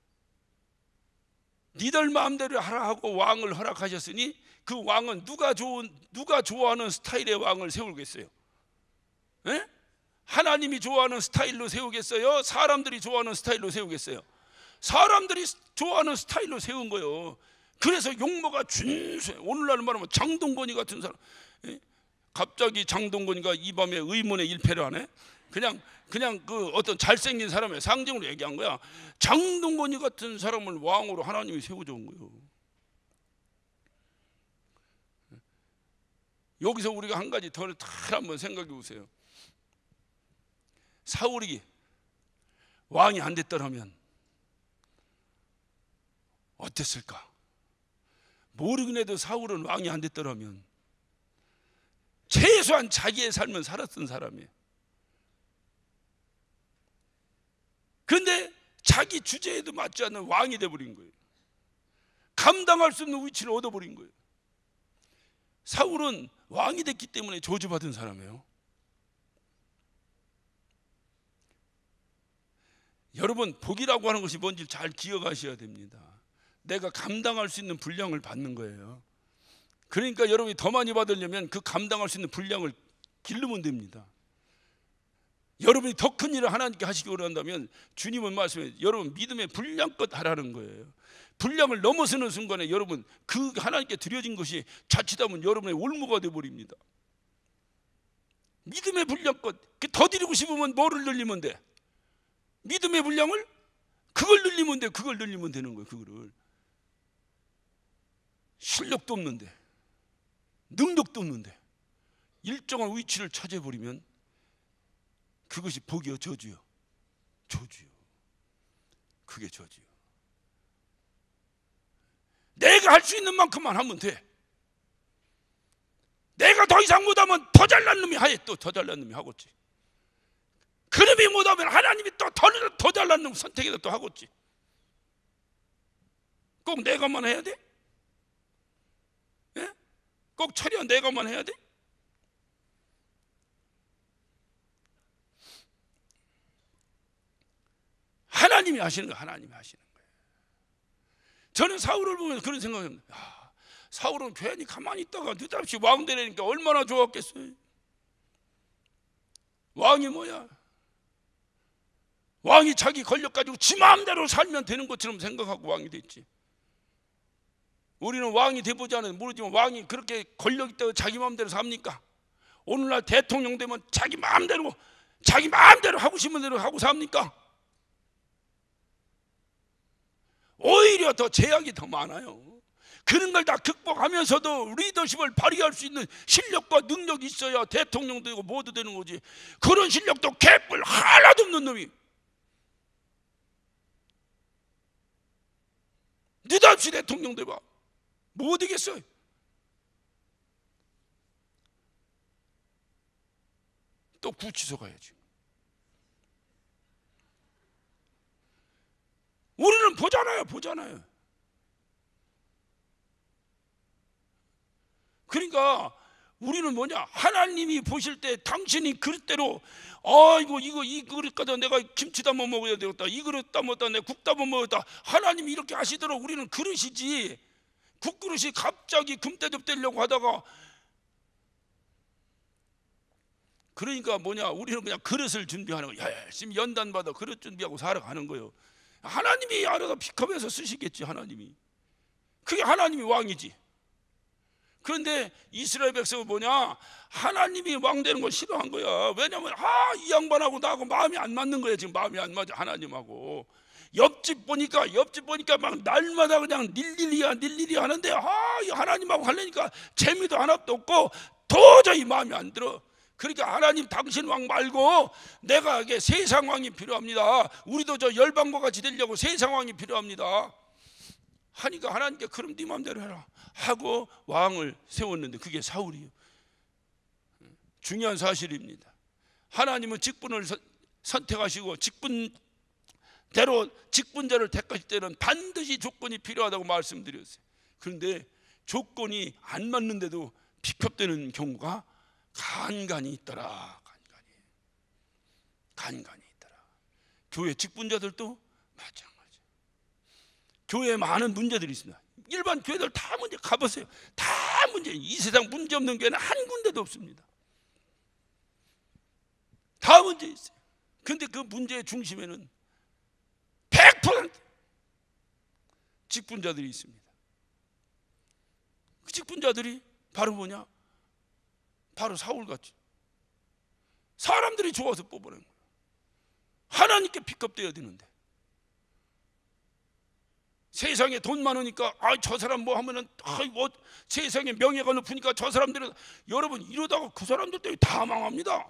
니들 마음대로 하라 하고 왕을 허락하셨으니 그 왕은 누가 좋아하는 스타일의 왕을 세우겠어요? 에? 하나님이 좋아하는 스타일로 세우겠어요? 사람들이 좋아하는 스타일로 세우겠어요? 사람들이 좋아하는 스타일로 세운 거예요. 그래서 용모가 준수해. 오늘날 말하면 장동건이 같은 사람. 갑자기 장동건이가 이 밤에 의문의 일패를 하네. 그냥 그 어떤 잘생긴 사람의 상징으로 얘기한 거야. 장동건이 같은 사람을 왕으로 하나님이 세워준 거예요. 여기서 우리가 한 가지 더 한번 생각해 보세요. 사울이 왕이 안 됐더라면 어땠을까? 모르긴 해도 사울은 왕이 안 됐더라면 최소한 자기의 삶은 살았던 사람이에요. 그런데 자기 주제에도 맞지 않는 왕이 돼버린 거예요. 감당할 수 없는 위치를 얻어버린 거예요. 사울은 왕이 됐기 때문에 저주받은 사람이에요. 여러분, 복이라고 하는 것이 뭔지 잘 기억하셔야 됩니다. 내가 감당할 수 있는 분량을 받는 거예요. 그러니까 여러분이 더 많이 받으려면 그 감당할 수 있는 분량을 기르면 됩니다. 여러분이 더 큰 일을 하나님께 하시기 원한다면 주님은 말씀해 여러분 믿음의 분량껏 하라는 거예요. 분량을 넘어서는 순간에 여러분 그 하나님께 드려진 것이 자칫하면 여러분의 올무가 되어버립니다. 믿음의 분량껏 더 드리고 싶으면 뭐를 늘리면 돼? 믿음의 분량을 그걸 늘리면 돼. 그걸 늘리면 되는 거예요. 그거를 실력도 없는데 능력도 없는데 일정한 위치를 차지해버리면 그것이 복이요 저주요? 저주요. 그게 저주요. 내가 할 수 있는 만큼만 하면 돼. 내가 더 이상 못하면 더 잘난 놈이 하에 또 더 잘난 놈이 하겠지. 그놈이 못하면 하나님이 또 더 잘난 놈 선택해서 또 하겠지. 꼭 내가만 해야 돼? 예? 꼭 처리야 내가만 해야 돼? 하나님이 하시는 거예요. 하나님이 하시는 거예요. 저는 사울을 보면서 그런 생각합니다. 사울은 괜히 가만히 있다가 느닷없이 왕 되려니까 얼마나 좋았겠어요. 왕이 뭐야? 왕이 자기 권력 가지고 지 마음대로 살면 되는 것처럼 생각하고 왕이 됐지. 우리는 왕이 돼보지 않아도 모르지만 왕이 그렇게 권력 있다고 자기 마음대로 삽니까? 오늘날 대통령 되면 자기 마음대로 하고 싶은 대로 하고 삽니까? 오히려 더 제약이 더 많아요. 그런 걸 다 극복하면서도 리더십을 발휘할 수 있는 실력과 능력이 있어야 대통령도 되고 모두 되는 거지. 그런 실력도 개뿔 하나도 없는 놈이 느닷없이 대통령 돼봐. 뭐 되겠어요? 또 구치소 가야지. 우리는 보잖아요. 그러니까 우리는 뭐냐, 하나님이 보실 때 당신이 그릇대로 이 그릇 가져 내가 김치 담아 먹어야 되겠다, 이 그릇 담았다 내가 국 담아 먹었다, 하나님이 이렇게 하시도록 우리는 그릇이지, 국그릇이 갑자기 금대접 되려고 하다가, 그러니까 뭐냐, 우리는 그냥 그릇을 준비하는 거예요. 열심히 연단받아 그릇 준비하고 살아가는 거예요. 하나님이 알아서 픽업해서 쓰시겠지. 하나님이, 그게 하나님이 왕이지. 그런데 이스라엘 백성은 뭐냐, 하나님이 왕 되는 걸 싫어한 거야. 왜냐면 이 양반하고 나하고 마음이 안 맞는 거야. 지금 마음이 안 맞아, 하나님하고. 옆집 보니까 막 날마다 그냥 닐리리 하는데 이 하나님하고 하려니까 재미도 하나도 없고 도저히 마음이 안 들어. 그러니까 하나님, 당신 왕 말고 내가 이게 세상 왕이 필요합니다. 우리도 저 열방과 같이 되려고 세상 왕이 필요합니다 하니까 하나님께 그럼 네 마음대로 해라 하고 왕을 세웠는데 그게 사울이에요. 중요한 사실입니다. 하나님은 직분을 선택하시고 직분자를 택하실 때는 반드시 조건이 필요하다고 말씀드렸어요. 그런데 조건이 안 맞는데도 픽업되는 경우가 간간히 있더라. 간간히 있더라. 교회 직분자들도 마찬가지. 교회에 많은 문제들이 있습니다. 일반 교회들 다 문제 가보세요. 다 문제. 이 세상 문제 없는 교회는 한 군데도 없습니다. 다 문제 있어요. 그런데 그 문제의 중심에는 100% 직분자들이 있습니다. 그 직분자들이 바로 뭐냐? 바로 사울같이 사람들이 좋아서 뽑아낸 거예요. 하나님께 픽업돼야 되는데 세상에 돈 많으니까 저 사람 뭐 하면은 세상에 명예가 높으니까 저 사람들은, 여러분 이러다가 그 사람들 때문에 다 망합니다.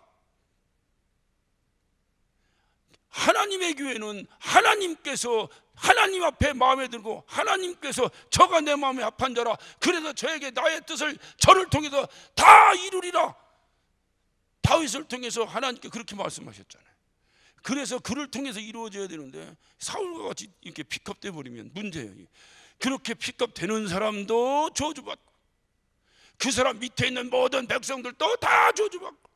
하나님의 교회는 하나님께서 하나님 앞에 마음에 들고 하나님께서 저가 내 마음에 합한 자라, 그래서 저에게 나의 뜻을 저를 통해서 다 이루리라. 다윗을 통해서 하나님께 그렇게 말씀하셨잖아요. 그래서 그를 통해서 이루어져야 되는데 사울과 같이 이렇게 픽업돼 버리면 문제예요. 그렇게 픽업되는 사람도 저주받고 그 사람 밑에 있는 모든 백성들도 다 저주받고.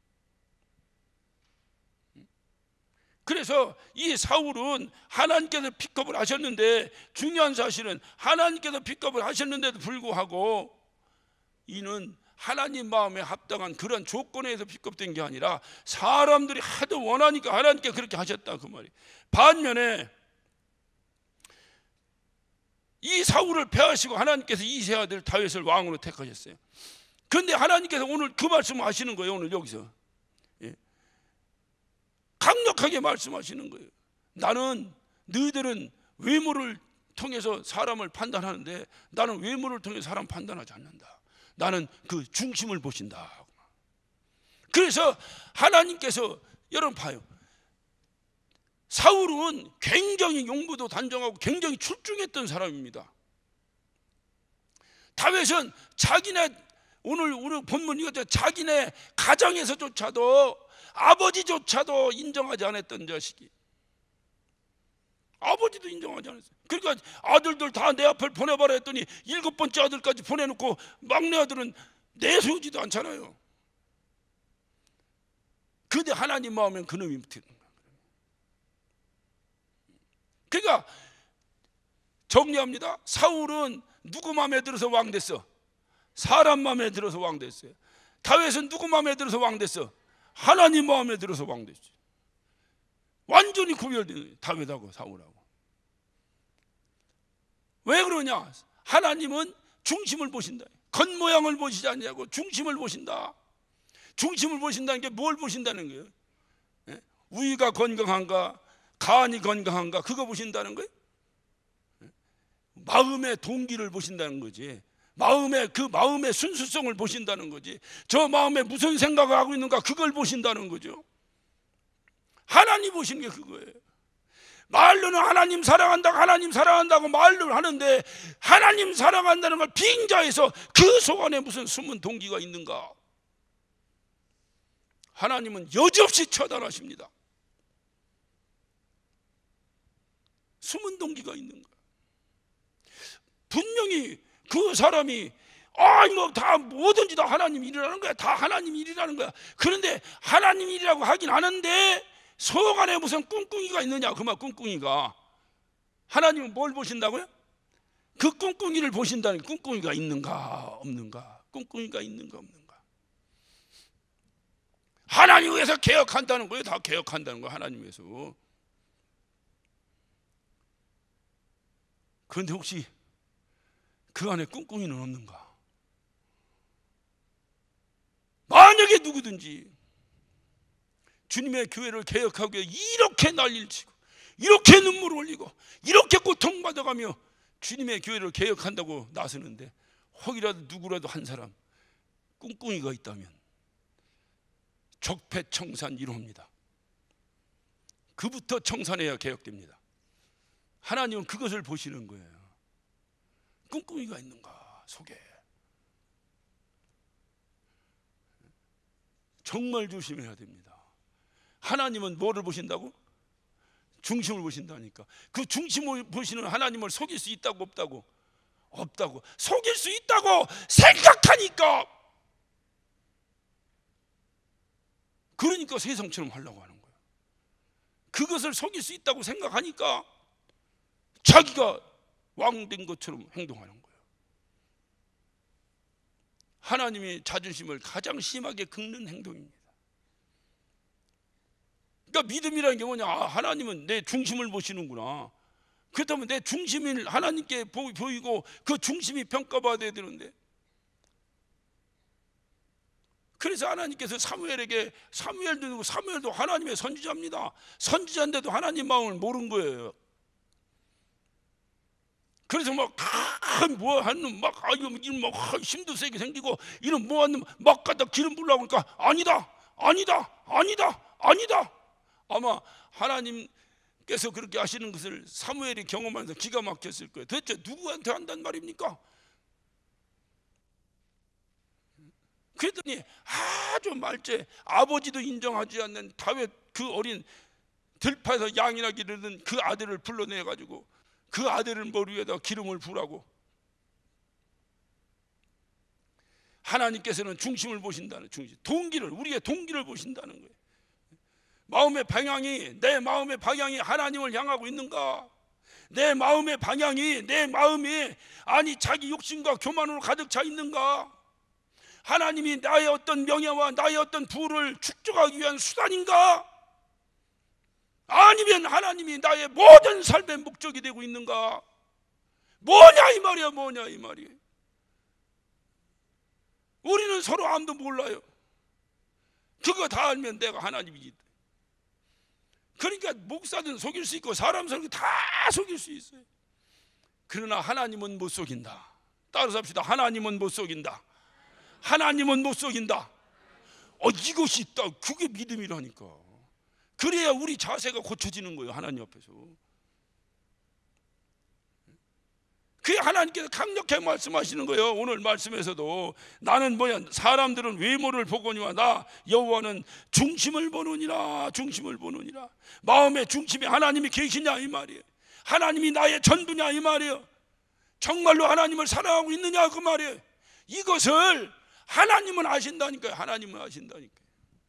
그래서 이 사울은 하나님께서 픽업을 하셨는데, 중요한 사실은 하나님께서 픽업을 하셨는데도 불구하고 이는 하나님 마음에 합당한 그런 조건에서 픽업된 게 아니라 사람들이 하도 원하니까 하나님께 그렇게 하셨다, 그 말이. 반면에 이 사울을 패하시고 하나님께서 이세 아들 다윗을 왕으로 택하셨어요. 그런데 하나님께서 오늘 그 말씀을 하시는 거예요. 오늘 여기서 강력하게 말씀하시는 거예요. 나는, 너희들은 외모를 통해서 사람을 판단하는데 나는 외모를 통해서 사람 판단하지 않는다. 나는 그 중심을 보신다. 그래서 하나님께서, 여러분 봐요, 사울은 굉장히 용부도 단정하고 굉장히 출중했던 사람입니다. 다윗은 오늘 우리 본문 이거 자기네 가정에서조차도, 아버지조차도 인정하지 않았던 자식이, 아버지도 인정하지 않았어요. 그러니까 아들들 다 내 앞을 보내봐라 했더니 7번째 아들까지 보내놓고 막내 아들은 내세우지도 않잖아요. 근데 하나님 마음엔 그놈이 붙이는 거야. 그러니까 정리합니다. 사울은 누구 마음에 들어서 왕 됐어? 사람 마음에 들어서 왕 됐어요. 다윗은 누구 마음에 들어서 왕 됐어? 하나님 마음에 들어서 왕 됐지. 완전히 구별된 다윗하고 사울하고. 왜 그러냐? 하나님은 중심을 보신다. 겉모양을 보시지 않냐고, 중심을 보신다. 중심을 보신다는 게 뭘 보신다는 거예요? 우위가 건강한가, 간이 건강한가, 그거 보신다는 거예요? 마음의 동기를 보신다는 거지. 마음의 순수성을 보신다는 거지. 저 마음에 무슨 생각을 하고 있는가, 그걸 보신다는 거죠. 하나님 보시는 게 그거예요. 말로는 하나님 사랑한다고 하나님 사랑한다고 말로 하는데 하나님 사랑한다는 걸 빙자해서 그 속 안에 무슨 숨은 동기가 있는가? 하나님은 여지없이 처단하십니다. 숨은 동기가 있는가? 분명히 그 사람이 뭐 다 뭐든지 다 하나님 일이라는 거야. 다 하나님 일이라는 거야. 그런데 하나님 일이라고 하긴 하는데 속 안에 무슨 꿍꿍이가 있느냐? 그만 꿍꿍이가. 하나님은 뭘 보신다고요? 그 꿍꿍이를 보신다는 게 꿍꿍이가 있는가 없는가? 꿍꿍이가 있는가 없는가? 하나님 위해서 개혁한다는 거예요. 다 개혁한다는 거예요. 하나님 위해서. 그런데 혹시 그 안에 꿍꿍이는 없는가? 만약에 누구든지 주님의 교회를 개혁하기 위해 이렇게 난리를 치고 이렇게 눈물을 흘리고 이렇게 고통받아가며 주님의 교회를 개혁한다고 나서는데 혹이라도 누구라도 한 사람 꿍꿍이가 있다면 적폐청산 1호입니다. 그부터 청산해야 개혁됩니다. 하나님은 그것을 보시는 거예요. 꿍꿍이가 있는가 속에. 정말 조심해야 됩니다. 하나님은 뭐를 보신다고? 중심을 보신다니까. 그 중심을 보시는 하나님을 속일 수 있다고 없다고? 없다고. 속일 수 있다고 생각하니까, 그러니까 세상처럼 하려고 하는 거예요. 그것을 속일 수 있다고 생각하니까 자기가 왕된 것처럼 행동하는 거예요. 하나님이 자존심을 가장 심하게 긁는 행동입니다. 그러니까 믿음이라는 게 뭐냐? 하나님은 내 중심을 보시는구나. 그렇다면 내 중심을 하나님께 보이고 그 중심이 평가받아야 되는데, 그래서 하나님께서 사무엘도 하나님의 선지자입니다. 선지자인데도 하나님 마음을 모른 거예요. 그래서 막 힘도 세게 생기고 이런 뭐 하는 막 갖다 기름 부으려고 하니까 아니다. 아마 하나님께서 그렇게 하시는 것을 사무엘이 경험하면서 기가 막혔을 거예요. 도대체 누구한테 한단 말입니까? 그랬더니 아주 말째 아버지도 인정하지 않는 다윗 그 어린 들판에서 양이나 기르는 그 아들을 불러내가지고 그 아들을 머리 위에다 기름을 부으라고. 하나님께서는 중심을 보신다는, 중심, 동기를, 우리의 동기를 보신다는 거예요. 마음의 방향이, 내 마음의 방향이 하나님을 향하고 있는가? 내 마음의 방향이, 내 마음이 아니 자기 욕심과 교만으로 가득 차 있는가? 하나님이 나의 어떤 명예와 나의 어떤 부를 축적하기 위한 수단인가? 아니면 하나님이 나의 모든 삶의 목적이 되고 있는가? 뭐냐 이 말이야. 우리는 서로 아무도 몰라요. 그거 다 알면 내가 하나님이지. 그러니까 목사든 속일 수 있고 사람 다 속일 수 있어요. 그러나 하나님은 못 속인다. 따라서 합시다. 하나님은 못 속인다. 하나님은 못 속인다. 이것이 있다. 그게 믿음이라니까. 그래야 우리 자세가 고쳐지는 거예요. 하나님 앞에서. 그게 하나님께서 강력하게 말씀하시는 거예요. 오늘 말씀에서도 나는 사람들은 외모를 보거니와 나 여호와는 중심을 보느니라. 마음의 중심에 하나님이 계시냐 이 말이에요. 하나님이 나의 전부냐 이 말이에요. 정말로 하나님을 사랑하고 있느냐 그 말이에요. 이것을 하나님은 아신다니까요. 하나님은 아신다니까요.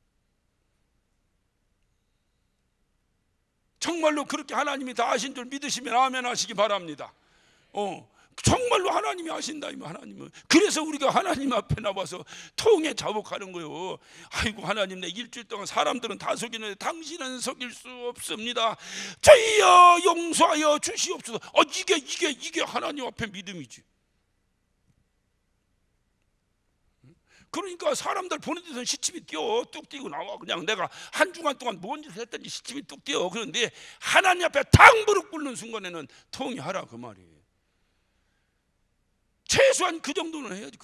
정말로 그렇게 하나님이 다 아신 줄 믿으시면 아멘 하시기 바랍니다. 정말로 하나님이 아신다. 하나님은. 그래서 우리가 하나님 앞에 나와서 통에 자복하는 거예요. 아이고 하나님, 내 일주일 동안 사람들은 다 속이는데 당신은 속일 수 없습니다. 저희여 용서하여 주시옵소서. 이게 하나님 앞에 믿음이지. 그러니까 사람들 보는 데서는 시침이 뛰어. 뚝 뛰고 나와. 그냥 내가 한 주간 동안 뭔 짓을 했든지 시침이 뚝 뛰어. 그런데 하나님 앞에 탕 무릎 꿇는 순간에는 통이 하라 그 말이에요. 최소한 그 정도는 해야지.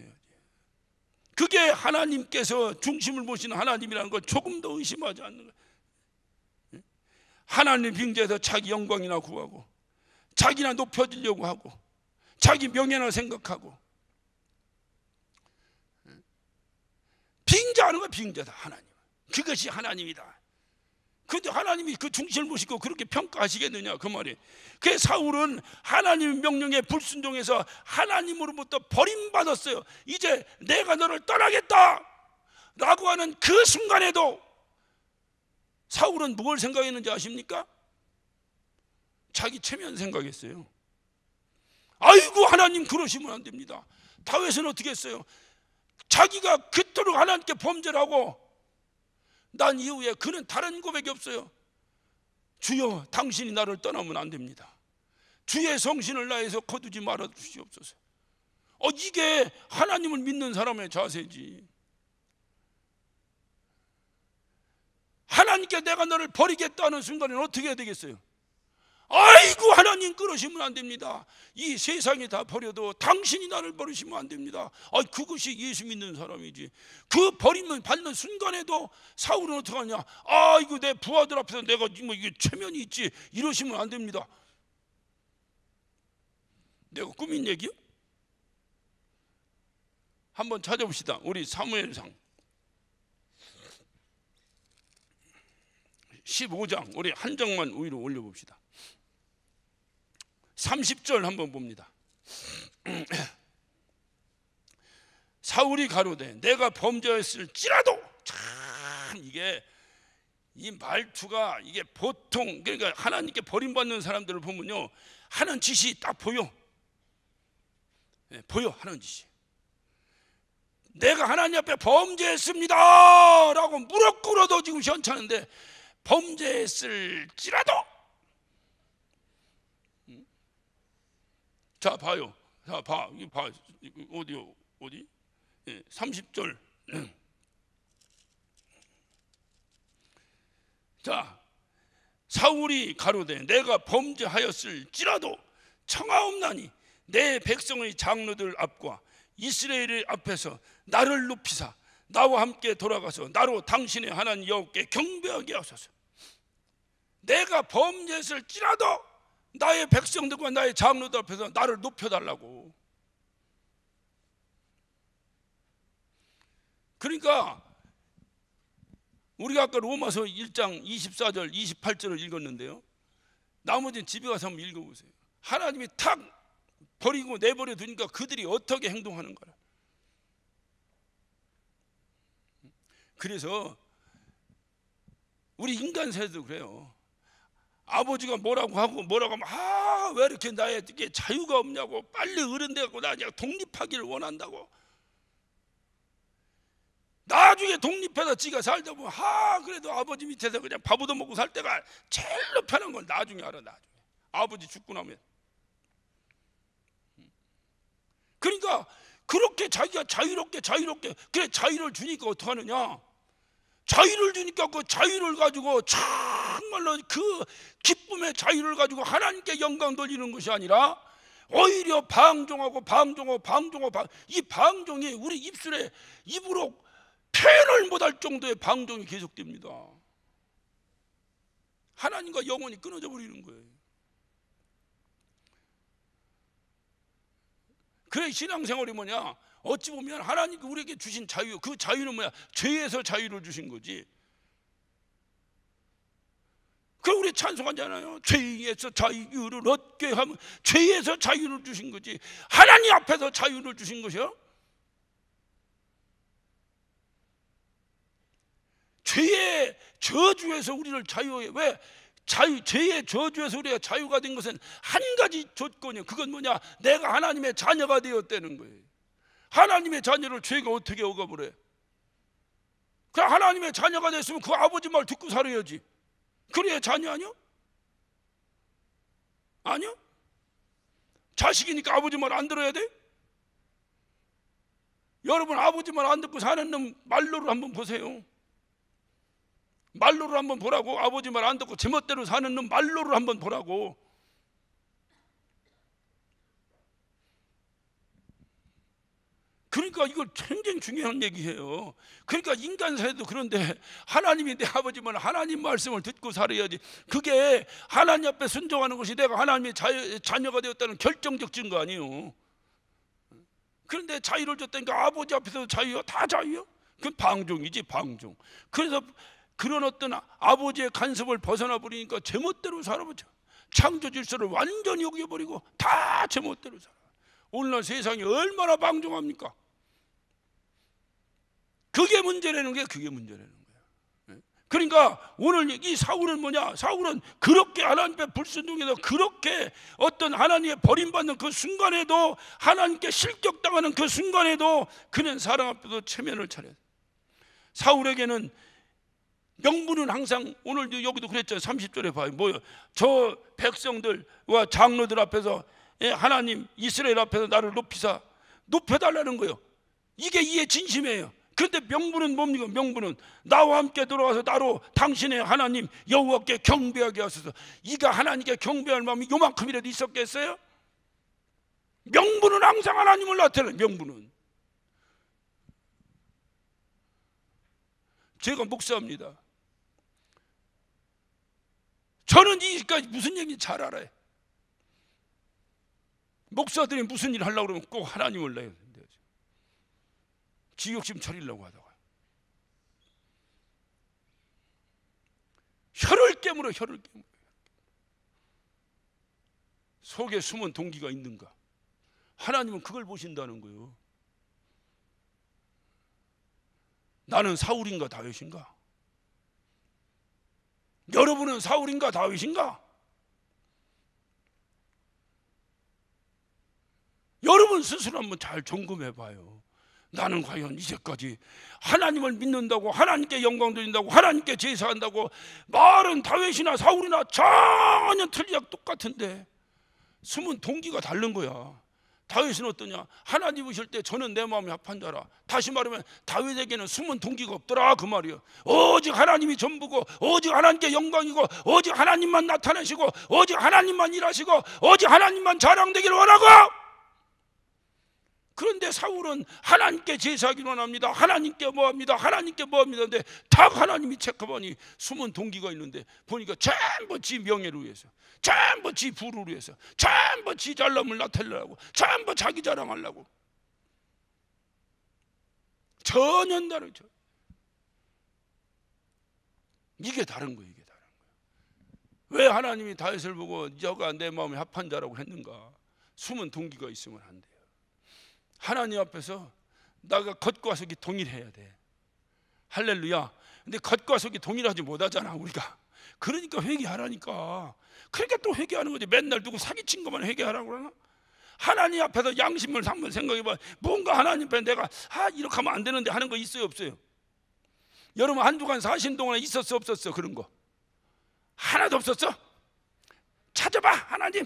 그게 하나님께서 중심을 보시는 하나님이라는 걸 조금 더 의심하지 않는 거예요. 하나님 빙자해서 자기 영광이나 구하고 자기나 높여지려고 하고 자기 명예나 생각하고 빙자하는 건 빙자다. 하나님, 그것이 하나님이다. 근데 하나님이 그 중심을 모시고 그렇게 평가하시겠느냐 그 말이. 그 사울은 하나님의 명령에 불순종해서 하나님으로부터 버림받았어요. 이제 내가 너를 떠나겠다 라고 하는 그 순간에도 사울은 뭘 생각했는지 아십니까? 자기 체면 생각했어요. 아이고 하나님 그러시면 안 됩니다. 다윗은 어떻게 했어요? 자기가 그토록 하나님께 범죄를 하고 난 이후에 그는 다른 고백이 없어요. 주여 당신이 나를 떠나면 안 됩니다. 주의 성신을 나에서 거두지 말아 주시옵소서. 이게 하나님을 믿는 사람의 자세지. 하나님께 내가 너를 버리겠다는 순간에는 어떻게 해야 되겠어요? 아이고 하나님 그러시면 안 됩니다. 이 세상이 다 버려도 당신이 나를 버리시면 안 됩니다. 그것이 예수 믿는 사람이지. 그 버림을 받는 순간에도 사울은 어떻게 하냐? 이거 내 부하들 앞에서 내가 뭐 이게 체면이 있지 이러시면 안 됩니다. 내가 꾸민 얘기요? 한번 찾아봅시다. 우리 사무엘상 15장 우리 한 장만 위로 올려봅시다. 30절 한번 봅니다. 사울이 가로되 내가 범죄했을지라도, 참 이게 이 말투가 이게 보통, 그러니까 하나님께 버림받는 사람들을 보면요 하는 짓이 딱 보여. 보여 하는 짓이. 내가 하나님 앞에 범죄했습니다 라고 무릎 꿇어도 지금 시원찮은데 범죄했을지라도, 자 봐요. 자 봐. 어디요? 어디? 30절. 자, 사울이 가로되 내가 범죄하였을지라도 청하옵나니 내 백성의 장로들 앞과 이스라엘 앞에서 나를 높이사 나와 함께 돌아가서 나로 당신의 하나님 여호와께 경배하게 하소서. 내가 범죄했을지라도 나의 백성들과 나의 장로들 앞에서 나를 높여달라고. 그러니까 우리가 아까 로마서 1장 24절 28절을 읽었는데요, 나머지는 집에 가서 한번 읽어보세요. 하나님이 탁 버리고 내버려 두니까 그들이 어떻게 행동하는 거야. 그래서 우리 인간 세대도 그래요. 아버지가 뭐라고 하고 뭐라고 하면 왜 이렇게 나에게 자유가 없냐고, 빨리 어른 돼갖고 나 그냥 독립하기를 원한다고. 나중에 독립해서 지가 살다 보면 그래도 아버지 밑에서 그냥 밥 얻어먹고 살 때가 제일로 편한 건 나중에 알아. 나중에 아버지 죽고 나면. 그러니까 그렇게 자기가 자유롭게 그래 자유를 주니까 어떡하느냐, 자유를 주니까 그 자유를 가지고 정말로 그 기쁨의 자유를 가지고 하나님께 영광 돌리는 것이 아니라 오히려 방종하고 이 방종이 우리 입술에 입으로 표현을 못할 정도의 방종이 계속됩니다. 하나님과 영원히 끊어져 버리는 거예요. 그래 신앙생활이 뭐냐, 어찌 보면 하나님께 우리에게 주신 자유, 그 자유는 뭐야? 죄에서 자유를 주신 거지. 그 우리 찬송하잖아요. 죄에서 자유를 얻게 하면 죄에서 자유를 주신 거지. 하나님 앞에서 자유를 주신 것이요. 죄의 저주에서 우리를 자유해. 왜? 죄의 저주에서 우리가 자유가 된 것은 한 가지 조건이에요. 그건 뭐냐? 내가 하나님의 자녀가 되었다는 거예요. 하나님의 자녀를 죄가 어떻게 억압을 해? 그냥 하나님의 자녀가 됐으면 그 아버지 말 듣고 살아야지. 그래야 자녀 아니요? 아니요? 자식이니까 아버지 말 안 들어야 돼? 여러분 아버지 말 안 듣고 사는 놈 말로를 한번 보세요. 말로를 한번 보라고. 아버지 말 안 듣고 제멋대로 사는 놈 말로를 한번 보라고. 그러니까 이거 굉장히 중요한 얘기예요. 그러니까 인간 사회도 그런데 하나님이 내 아버지면 하나님 말씀을 듣고 살아야지. 그게 하나님 앞에 순종하는 것이 내가 하나님의 자녀가 되었다는 결정적 증거 아니에요. 그런데 자유를 줬다니까 아버지 앞에서 자유요? 다 자유요? 그건 방종이지, 방종. 그래서 그런 어떤 아버지의 간섭을 벗어나 버리니까 제멋대로 살아보죠. 창조 질서를 완전히 어겨버리고 다 제멋대로 살아. 오늘날 세상이 얼마나 방종합니까? 그게 문제라는 게, 그게 문제라는 거예요. 그러니까 오늘 이 사울은 뭐냐? 사울은 그렇게 하나님께 불순종해서 그렇게 어떤 하나님의 버림받는 그 순간에도, 하나님께 실격당하는 그 순간에도 그는 사랑 앞에서 체면을 차려요. 사울에게는 명분은 항상, 오늘 여기도 그랬죠. 30절에 봐요. 뭐요? 저 백성들과 장로들 앞에서 하나님 이스라엘 앞에서 나를 높여달라는 거예요. 이게 이의 진심이에요. 그런데 명분은 뭡니까? 명분은 나와 함께 돌아가서 나로 당신의 하나님 여호와께 경배하게 하소서. 이가 하나님께 경배할 마음이 요만큼이라도 있었겠어요? 명분은 항상 하나님을 나타내요. 명분은. 제가 목사입니다. 저는 이까지 무슨 얘기인지 잘 알아요. 목사들이 무슨 일 하려고 그러면 꼭 하나님을 내야 된대요. 지 욕심 차리려고 하다가 혀를 깨물어. 속에 숨은 동기가 있는가? 하나님은 그걸 보신다는 거예요. 나는 사울인가 다윗인가? 여러분은 사울인가 다윗인가? 여러분 스스로 한번 잘 점검해 봐요. 나는 과연 이제까지 하나님을 믿는다고, 하나님께 영광 드린다고, 하나님께 제사한다고 말은 다윗이나 사울이나 전혀 틀리지 똑같은데 숨은 동기가 다른 거야. 다윗은 어떠냐? 하나님 보실 때 저는 내 마음이 합한 자라. 다시 말하면 다윗에게는 숨은 동기가 없더라 그 말이에요. 오직 하나님이 전부고, 오직 하나님께 영광이고, 오직 하나님만 나타내시고, 오직 하나님만 일하시고, 오직 하나님만 자랑되기를 원하고. 그런데 사울은 하나님께 제사하기를 원합니다. 하나님께 뭐합니다. 하나님께 뭐합니다. 근데 다 하나님이 체크하니 숨은 동기가 있는데 보니까 전부 지 명예를 위해서, 전부 지 부를 위해서, 전부 지 잘남을 나타내려고, 전부 자기 자랑하려고. 전혀 다르죠. 이게 다른 거예요. 이게 다른 거예요. 왜 하나님이 다윗을 보고 너가 내 마음에 합한 자라고 했는가? 숨은 동기가 있으면 안 돼요. 하나님 앞에서 나가 겉과 속이 동일해야 돼. 할렐루야. 근데 겉과 속이 동일하지 못하잖아 우리가. 그러니까 회개하라니까. 그러니까 또 회개하는 거지. 맨날 누구 사기친 것만 회개하라고 그러나? 하나님 앞에서 양심을 한번 생각해봐. 뭔가 하나님 앞에 내가 이렇게 하면 안 되는데 하는 거 있어요 없어요? 여러분 한 주간 사신 동안에 있었어 없었어? 그런 거 하나도 없었어? 찾아봐. 하나님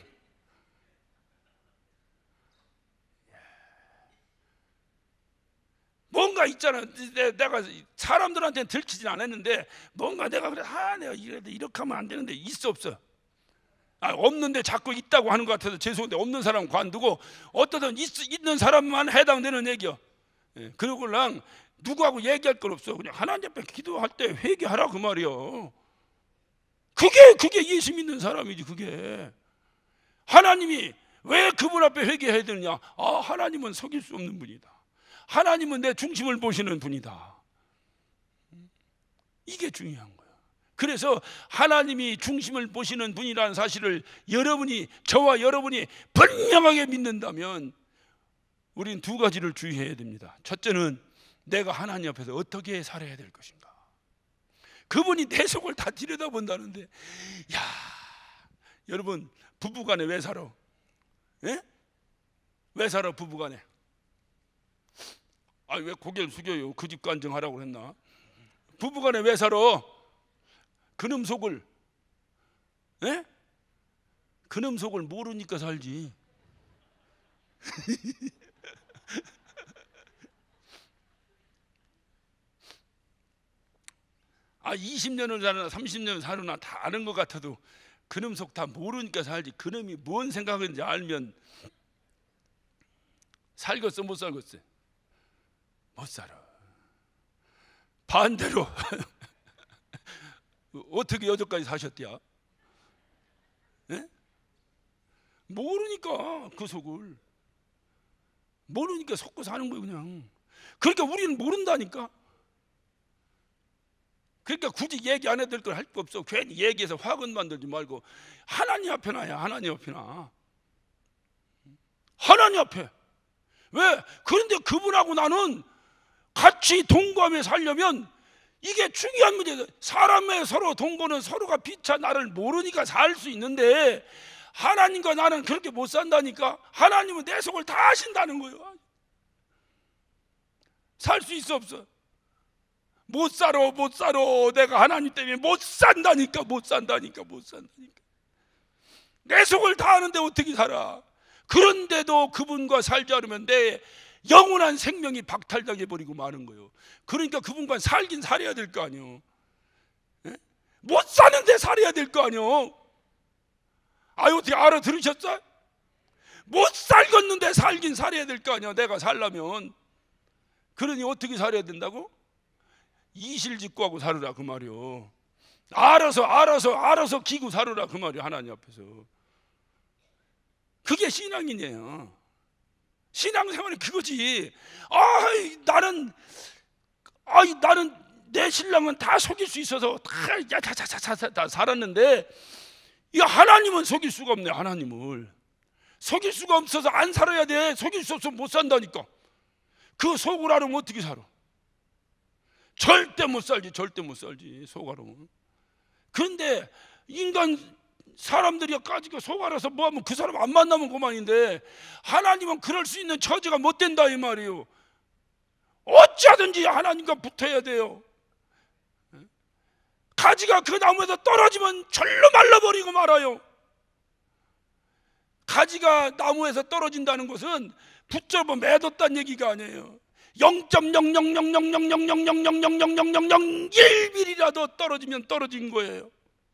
뭔가 있잖아. 내가 사람들한테는 들키진 않았는데 뭔가 내가 그래 내가 이렇게 하면 안 되는데 있어 없어? 없는데 자꾸 있다고 하는 것 같아서 죄송한데 없는 사람 관두고 어떠든 있는 사람만 해당되는 얘기요. 그리고 그냥 누구하고 얘기할 건 없어. 그냥 하나님 앞에 기도할 때 회개하라 그 말이요. 그게 예수 믿는 사람이지. 그게 하나님이 왜 그분 앞에 회개해야 되느냐? 하나님은 속일 수 없는 분이다. 하나님은 내 중심을 보시는 분이다. 이게 중요한 거야. 그래서 하나님이 중심을 보시는 분이라는 사실을 저와 여러분이 분명하게 믿는다면 우린 두 가지를 주의해야 됩니다. 첫째는 내가 하나님 앞에서 어떻게 살아야 될 것인가. 그분이 내 속을 다 들여다본다는데, 여러분 부부간에 왜 살아? 왜 살아 부부간에? 왜 고개를 숙여요? 그 집 간증하라고 했나? 부부간에 왜 살아? 그놈 속을 그놈 속을 모르니까 살지. 20년을 사느나 30년을 사느나 다 아는 것 같아도 그놈 속 다 모르니까 살지. 그놈이 뭔 생각인지 알면 살겠어 못 살겠어? 못 살아. 반대로 어떻게 여태까지 사셨대야? 예? 모르니까 그 속을 모르니까 속고 사는 거예요 그냥. 그러니까 우리는 모른다니까. 그러니까 굳이 얘기 안 해도 될 걸 할 거 없어. 괜히 얘기해서 화근 만들지 말고 하나님 앞에 놔야. 하나님 앞에 놔. 하나님 앞에. 왜? 그런데 그분하고 나는 같이 동거하며 살려면 이게 중요한 문제예요. 사람의 서로 동거는 서로가 피차 나를 모르니까 살 수 있는데 하나님과 나는 그렇게 못 산다니까. 하나님은 내 속을 다 아신다는 거예요. 살 수 있어 없어? 못 살아. 내가 하나님 때문에 못 산다니까. 내 속을 다 아는데 어떻게 살아? 그런데도 그분과 살지 않으면 내 영원한 생명이 박탈당해 버리고 마는 거예요. 그러니까 그분과 살긴 살아야 될 거 아니에요. 못 사는데 살아야 될 거 아니에요. 어떻게 알아들으셨어요? 못 살겠는데 살긴 살아야 될 거 아니에요. 내가 살려면. 그러니 어떻게 살아야 된다고? 이실직고하고 살으라 그 말이요. 알아서 기고 살으라 그 말이요. 하나님 앞에서. 그게 신앙이네요. 신앙생활이 그거지. 나는 내 신랑은 다 속일 수 있어서 다 살았는데 이 하나님은 속일 수가 없네. 하나님을 속일 수가 없어서 안 살아야 돼. 속일 수 없으면 못 산다니까. 그 속으라면 어떻게 살아? 절대 못 살지 속으라면. 그런데 인간 사람들이 가지고 속알아서 뭐하면 그 사람 안 만나면 그만인데 하나님은 그럴 수 있는 처지가 못 된다 이 말이에요. 어찌하든지 하나님과 붙어야 돼요. 가지가 그 나무에서 떨어지면 절로 말라버리고 말아요. 가지가 나무에서 떨어진다는 것은 붙잡아 매뒀다는 얘기가 아니에요. 0.0000000000001mm라도 떨어지면 떨어진 거예요.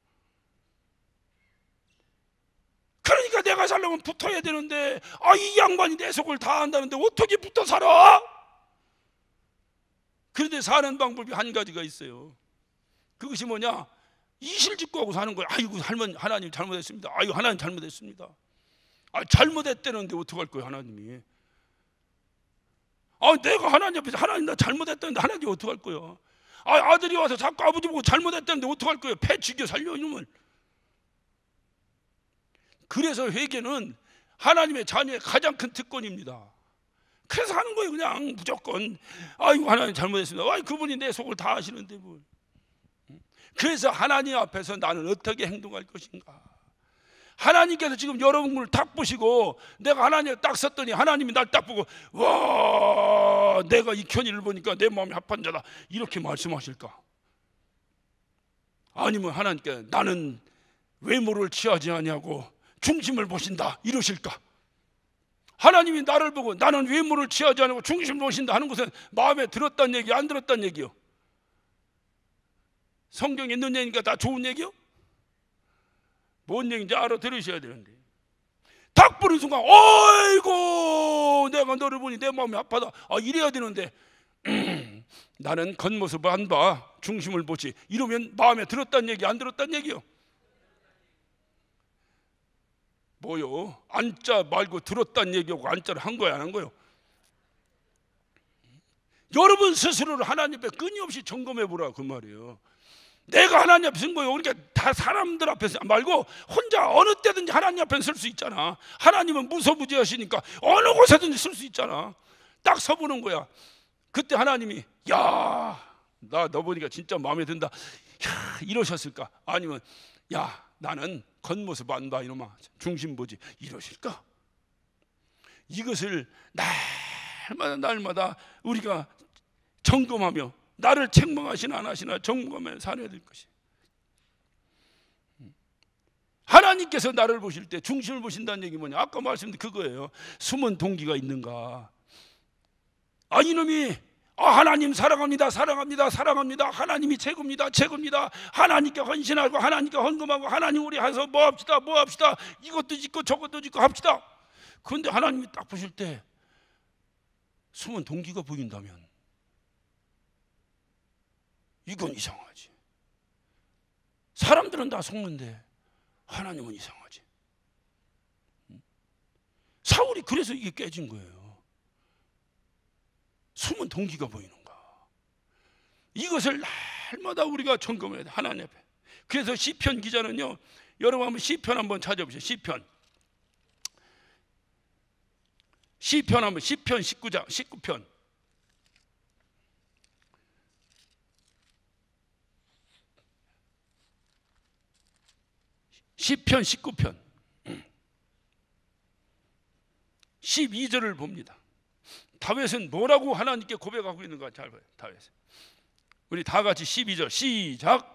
그러니까 내가 살려면 붙어야 되는데 이 양반이 내 속을 다 안다는데 어떻게 붙어 살아? 그런데 사는 방법이 한 가지가 있어요. 그것이 뭐냐? 이실직고하고 사는 거예요. 하나님 잘못했습니다. 하나님 잘못했습니다. 잘못했다는데 어떡할 거예요 하나님이? 내가 하나님 앞에서 하나님 나 잘못했다는데 하나님 어떡할 거예요? 아들이 와서 자꾸 아버지 보고 잘못했다는데 어떡할 거예요? 패 죽여 살려 이놈을. 그래서 회개는 하나님의 자녀의 가장 큰 특권입니다. 그래서 하는 거예요. 그냥 무조건 하나님 잘못했습니다. 그분이 내 속을 다 아시는데 뭘. 그래서 하나님 앞에서 나는 어떻게 행동할 것인가. 하나님께서 지금 여러분을 딱 보시고 내가 하나님을 딱 섰더니 하나님이 날 딱 보고 와 내가 이 견인을 보니까 내 마음이 합한 자다 이렇게 말씀하실까? 아니면 하나님께 나는 외모를 취하지 아니하고 중심을 보신다 이러실까? 하나님이 나를 보고 나는 외모를 취하지 않고 중심을 보신다 하는 것은 마음에 들었다는 얘기 안 들었다는 얘기요? 성경에 있는 얘기니까 다 좋은 얘기요? 뭔 얘기인지 알아들으셔야 되는데 딱 보는 순간 어이구 내가 너를 보니 내 마음이 아파다 이래야 되는데 나는 겉모습을 안 봐 중심을 보지 이러면 마음에 들었다는 얘기 안 들었다는 얘기요? 뭐요? 안자 말고 들었다는 얘기하고 안자를 한 거야 안 한 거요? 여러분 스스로를 하나님 앞에 끊임없이 점검해 보라 그 말이에요. 내가 하나님 앞에 쓴 거예요. 그러니까 다 사람들 앞에서 말고 혼자 어느 때든지 하나님 앞에 쓸 수 있잖아. 하나님은 무소부지하시니까 어느 곳에든지 쓸 수 있잖아. 딱 서보는 거야. 그때 하나님이 야 나 너 보니까 진짜 마음에 든다 야, 이러셨을까? 아니면 야 나는 겉모습 안 봐 이놈아 중심 보지 이러실까? 이것을 날마다 우리가 점검하며 나를 책망하시나 안 하시나 점검하며 살아야 될 것이. 하나님께서 나를 보실 때 중심을 보신다는 얘기 뭐냐? 아까 말씀드린 그거예요. 숨은 동기가 있는가? 이놈이 하나님 사랑합니다. 하나님이 최고입니다. 하나님께 헌신하고 하나님께 헌금하고 하나님 우리 해서 뭐 합시다. 이것도 짓고 저것도 짓고 합시다. 그런데 하나님이 딱 보실 때 숨은 동기가 보인다면 이건 이상하지. 사람들은 다 속는데 하나님은 이상하지. 사울이 그래서 이게 깨진 거예요. 숨은 동기가 보이는가. 이것을 날마다 우리가 점검해야 돼, 하나님 앞에. 그래서 시편 기자는요, 여러분 한번 시편 한번 찾아보세요. 시편 한번, 시편 19장 19편. 시편 19편 12절을 봅니다. 다윗은 뭐라고 하나님께 고백하고 있는가 잘 봐요. 다윗은, 우리 다 같이 12절 시작.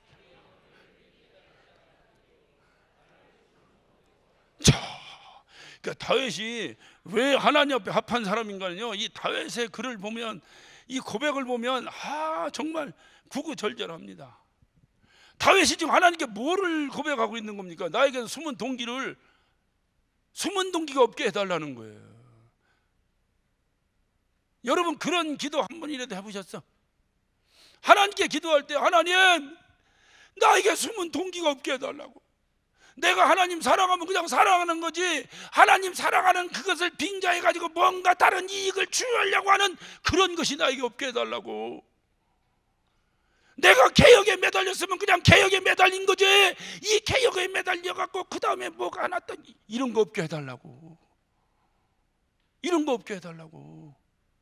그러니까 다윗이 왜 하나님 앞에 합한 사람인가는요, 이 다윗의 글을 보면, 이 고백을 보면 정말 구구절절합니다. 다윗이 지금 하나님께 뭐를 고백하고 있는 겁니까? 나에게 숨은 동기가 없게 해달라는 거예요. 여러분 그런 기도 한 번이라도 해보셨어? 하나님께 기도할 때, 하나님 나에게 숨은 동기가 없게 해달라고. 내가 하나님 사랑하면 그냥 사랑하는 거지, 하나님 사랑하는 그것을 빙자해가지고 뭔가 다른 이익을 취하려고 하는 그런 것이 나에게 없게 해달라고. 내가 개혁에 매달렸으면 그냥 개혁에 매달린 거지, 이 개혁에 매달려갖고 그 다음에 뭐가 안 왔던 이런 거 없게 해달라고. 이런 거 없게 해달라고.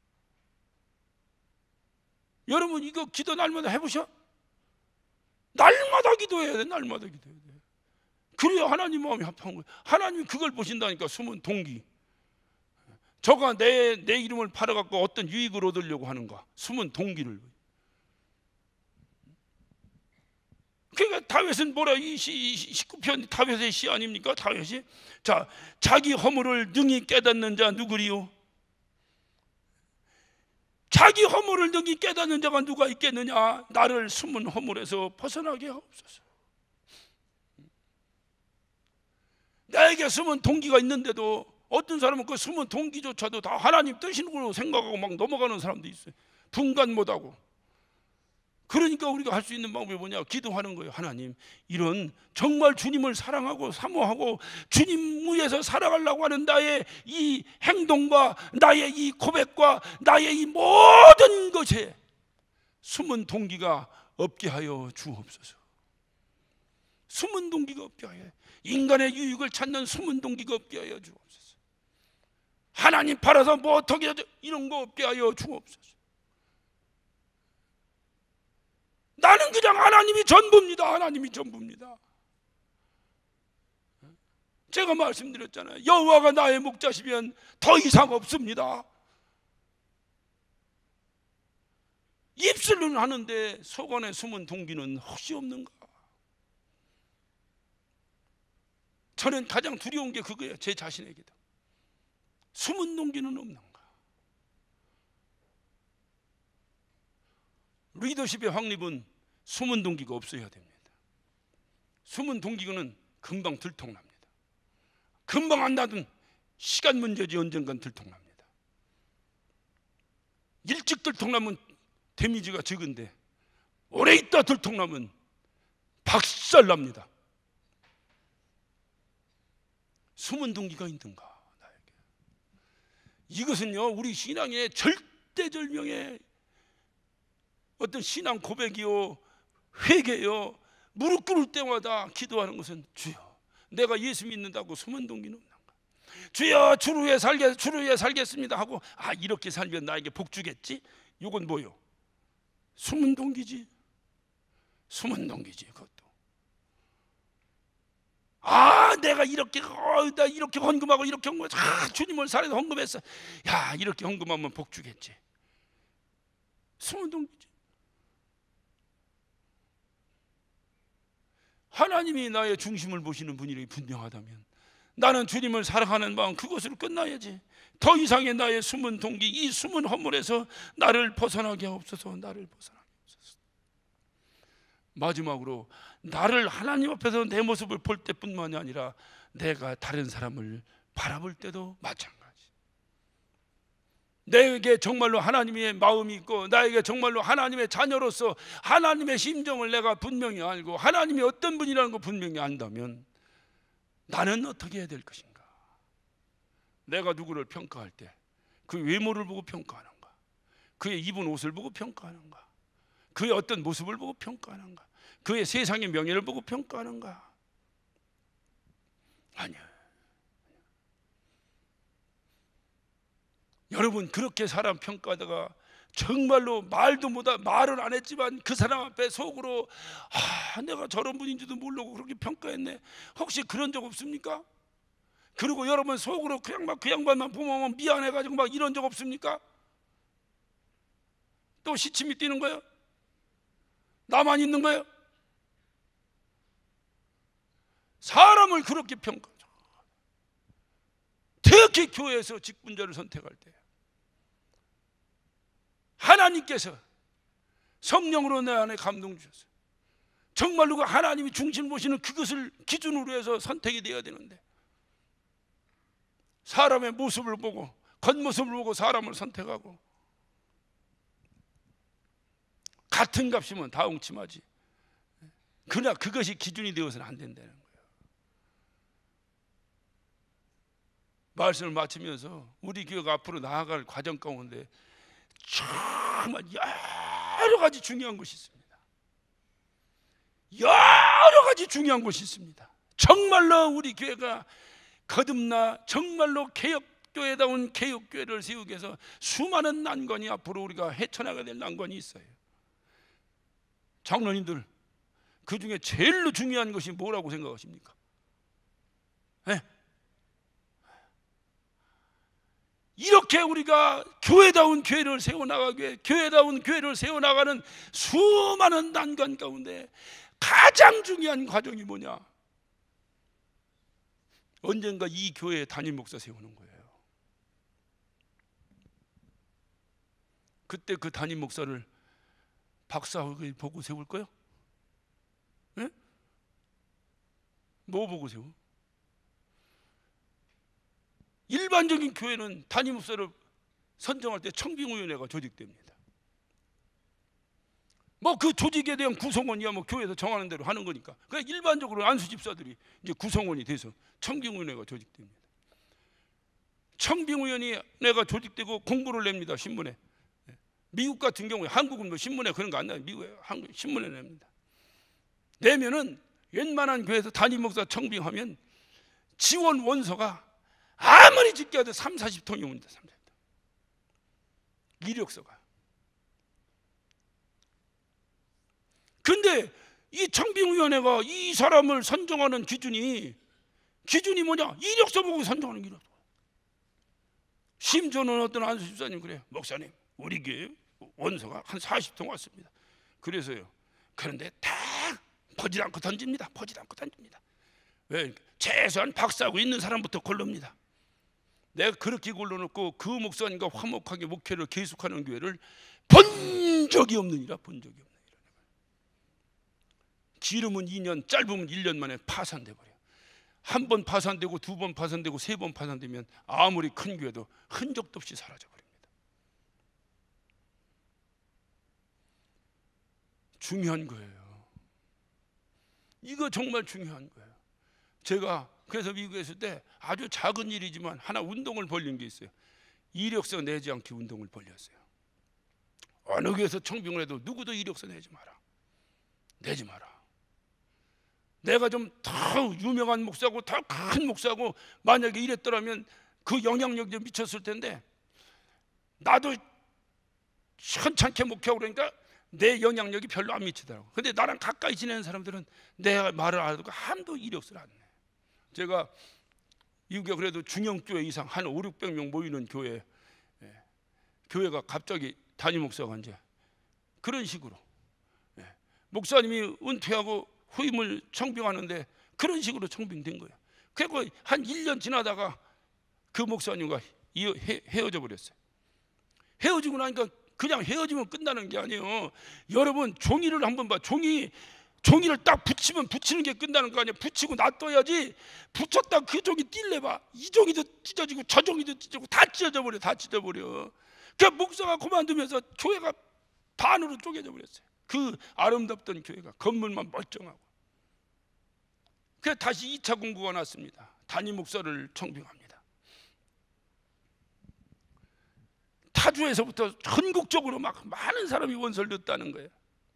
여러분 이거 기도 날마다 해보셔? 날마다 기도해야 돼. 날마다 기도해야 돼. 그래야 하나님 마음이 합한 거예요. 하나님이 그걸 보신다니까. 숨은 동기. 저가 내 이름을 팔아갖고 어떤 유익을 얻으려고 하는가. 숨은 동기를. 그러니까 다윗은 뭐라, 이 19편 다윗의 시 아닙니까? 다윗이 자, 자기 허물을 능히 깨닫는 자 누구리요? 자기 허물을 능히 깨닫는 자가 누가 있겠느냐? 나를 숨은 허물에서 벗어나게 하옵소서. 나에게 숨은 동기가 있는데도 어떤 사람은 그 숨은 동기조차도 다 하나님 뜻이라고 생각하고 막 넘어가는 사람도 있어요. 분간 못하고. 그러니까 우리가 할 수 있는 방법이 뭐냐? 기도하는 거예요. 하나님, 이런 정말 주님을 사랑하고 사모하고 주님 위해서 살아가려고 하는 나의 이 행동과 나의 이 고백과 나의 이 모든 것에 숨은 동기가 없게 하여 주옵소서. 숨은 동기가 없게 하여, 인간의 유익을 찾는 숨은 동기가 없게 하여 주옵소서. 하나님 팔아서 뭐 어떻게 하죠? 이런 거 없게 하여 주옵소서. 나는 그냥 하나님이 전부입니다. 하나님이 전부입니다. 제가 말씀드렸잖아요. 여호와가 나의 목자시면 더 이상 없습니다. 입술로는 하는데 속 안에 숨은 동기는 혹시 없는가? 저는 가장 두려운 게 그거예요. 제 자신에게도. 숨은 동기는 없는가? 리더십의 확립은 숨은 동기가 없어야 됩니다. 숨은 동기는 금방 들통납니다. 금방 안 나든 시간 문제지 언젠간 들통납니다. 일찍 들통나면 데미지가 적은데 오래 있다 들통나면 박살납니다. 숨은 동기가 있는가 나에게. 이것은요 우리 신앙의 절대절명의 어떤 신앙 고백이요, 회개요, 무릎 꿇을 때마다 기도하는 것은 주여, 내가 예수 믿는다고 숨은 동기는 없는가? 주여, 주를 위해 살겠습니다 하고 이렇게 살면 나에게 복 주겠지? 이건 뭐요? 숨은 동기지. 숨은 동기지. 그것도 내가 이렇게 나 이렇게 헌금하고 이렇게 헌금해서 주님을 살아서 헌금했어. 야, 이렇게 헌금하면 복 주겠지. 숨은 동기지. 하나님이 나의 중심을 보시는 분이 분명하다면 나는 주님을 사랑하는 마음 그것으로 끝나야지. 더 이상의 나의 숨은 동기, 이 숨은 허물에서 나를 벗어나게 하옵소서. 나를 벗어나게 하옵소서. 마지막으로 나를 하나님 앞에서 내 모습을 볼 때뿐만이 아니라 내가 다른 사람을 바라볼 때도 마찬가지. 내게 정말로 하나님의 마음이 있고 나에게 정말로 하나님의 자녀로서 하나님의 심정을 내가 분명히 알고 하나님이 어떤 분이라는 걸 분명히 안다면 나는 어떻게 해야 될 것인가? 내가 누구를 평가할 때 그 외모를 보고 평가하는가? 그의 입은 옷을 보고 평가하는가? 그의 어떤 모습을 보고 평가하는가? 그의 세상의 명예를 보고 평가하는가? 아니요. 여러분, 그렇게 사람 평가하다가 정말로 말도 못하 말을 안 했지만 그 사람 앞에 속으로 내가 저런 분인지도 모르고 그렇게 평가했네. 혹시 그런 적 없습니까? 그리고 여러분 속으로 그냥 막 그 양반만 보면 미안해가지고 막 이런 적 없습니까? 또 시침이 뛰는 거예요? 나만 있는 거예요? 사람을 그렇게 평가하죠. 특히 교회에서 직분자를 선택할 때 하나님께서 성령으로 내 안에 감동 주셨어요. 정말로 그 하나님이 중심 보시는 그것을 기준으로 해서 선택이 되어야 되는데 사람의 모습을 보고 겉모습을 보고 사람을 선택하고 같은 값이면 다 옹침하지. 그러나 그것이 기준이 되어서는 안 된다는 거예요. 말씀을 마치면서 우리 교회가 앞으로 나아갈 과정 가운데 정말 여러 가지 중요한 것이 있습니다. 여러 가지 중요한 것이 있습니다. 정말로 우리 교회가 거듭나 정말로 개혁교회다운 개혁교회를 세우기 위해서 수많은 난관이 앞으로 우리가 헤쳐나가야 될 난관이 있어요. 장로님들, 그 중에 제일로 중요한 것이 뭐라고 생각하십니까? 네? 이렇게 우리가 교회다운 교회를 세워나가기 위해 교회다운 교회를 세워나가는 수많은 난관 가운데 가장 중요한 과정이 뭐냐? 언젠가 이 교회에 담임 목사 세우는 거예요. 그때 그 담임 목사를 박사학위 보고 세울 거요? 네? 뭐 보고 세워? 일반적인 교회는 담임 목사를 선정할 때 청빙위원회가 조직됩니다. 뭐 그 조직에 대한 구성원이야 뭐 교회에서 정하는 대로 하는 거니까. 그러니까 일반적으로 안수 집사들이 이제 구성원이 돼서 청빙위원회가 조직됩니다. 청빙위원회가 조직되고 공고를 냅니다. 신문에. 미국 같은 경우에, 한국은 뭐 신문에 그런 거 안 나요. 미국에 한국 신문에 냅니다. 내면은 웬만한 교회에서 담임 목사 청빙하면 지원 원서가 아무리 적게 해도 30-40통이 옵니다. 30통. 이력서가. 근데 이 청빙위원회가 이 사람을 선정하는 기준이 뭐냐? 이력서 보고 선정하는 이력서. 심지어는 어떤 안수 집사님 그래요. 목사님, 우리 교회 원서가 한 40통 왔습니다. 그래서요. 그런데 다 퍼지 않고 던집니다. 퍼지 않고 던집니다. 왜? 최소한 박사하고 있는 사람부터 고릅니다. 내가 그렇게 골라놓고 그 목사님과 화목하게 목회를 계속하는 교회를 본 적이 없느니라. 본 적이 없느니라. 길으면 2년, 짧으면 1년 만에 파산돼 버려. 한 번 파산되고 두 번 파산되고 세 번 파산되면 아무리 큰 교회도 흔적도 없이 사라져 버립니다. 중요한 거예요. 이거 정말 중요한 거예요. 제가 그래서 미국에 있을 때 아주 작은 일이지만 하나 운동을 벌린 게 있어요. 이력서 내지 않게 운동을 벌렸어요. 어느 교회에서 청빙을 해도 누구도 이력서 내지 마라. 내지 마라. 내가 좀 더 유명한 목사고 더 큰 목사고 만약에 이랬더라면 그 영향력이 좀 미쳤을 텐데 나도 현찮게 목회하고 그러니까 내 영향력이 별로 안 미치더라고. 근데 나랑 가까이 지내는 사람들은 내 말을 알아듣고 한도 이력서를 안 내. 제가 미국에 그래도 중형교회 이상 한 500-600명 모이는 교회가 갑자기 담임 목사가 이제 그런 식으로 목사님이 은퇴하고 후임을 청빙하는데 그런 식으로 청빙된 거예요. 그리고 한 1년 지나다가 그 목사님과 헤어져 버렸어요. 헤어지고 나니까 그냥 헤어지면 끝나는 게 아니에요. 여러분 종이를 한번 봐. 종이를 딱 붙이면 붙이는 게 끝나는 거 아니야. 붙이고 놔둬야지. 붙였다 그 종이 뛸래봐. 이 종이도 찢어지고 저 종이도 찢어지고 다 찢어져 버려. 다 찢어버려. 그 목사가 그만두면서 교회가 반으로 쪼개져 버렸어요. 그 아름답던 교회가 건물만 멀쩡하고. 그래서 다시 2차 공고가 났습니다. 단임 목사를 청빙합니다. 타주에서부터 전국적으로 막 많은 사람이 원서를 넣었다는 거예요.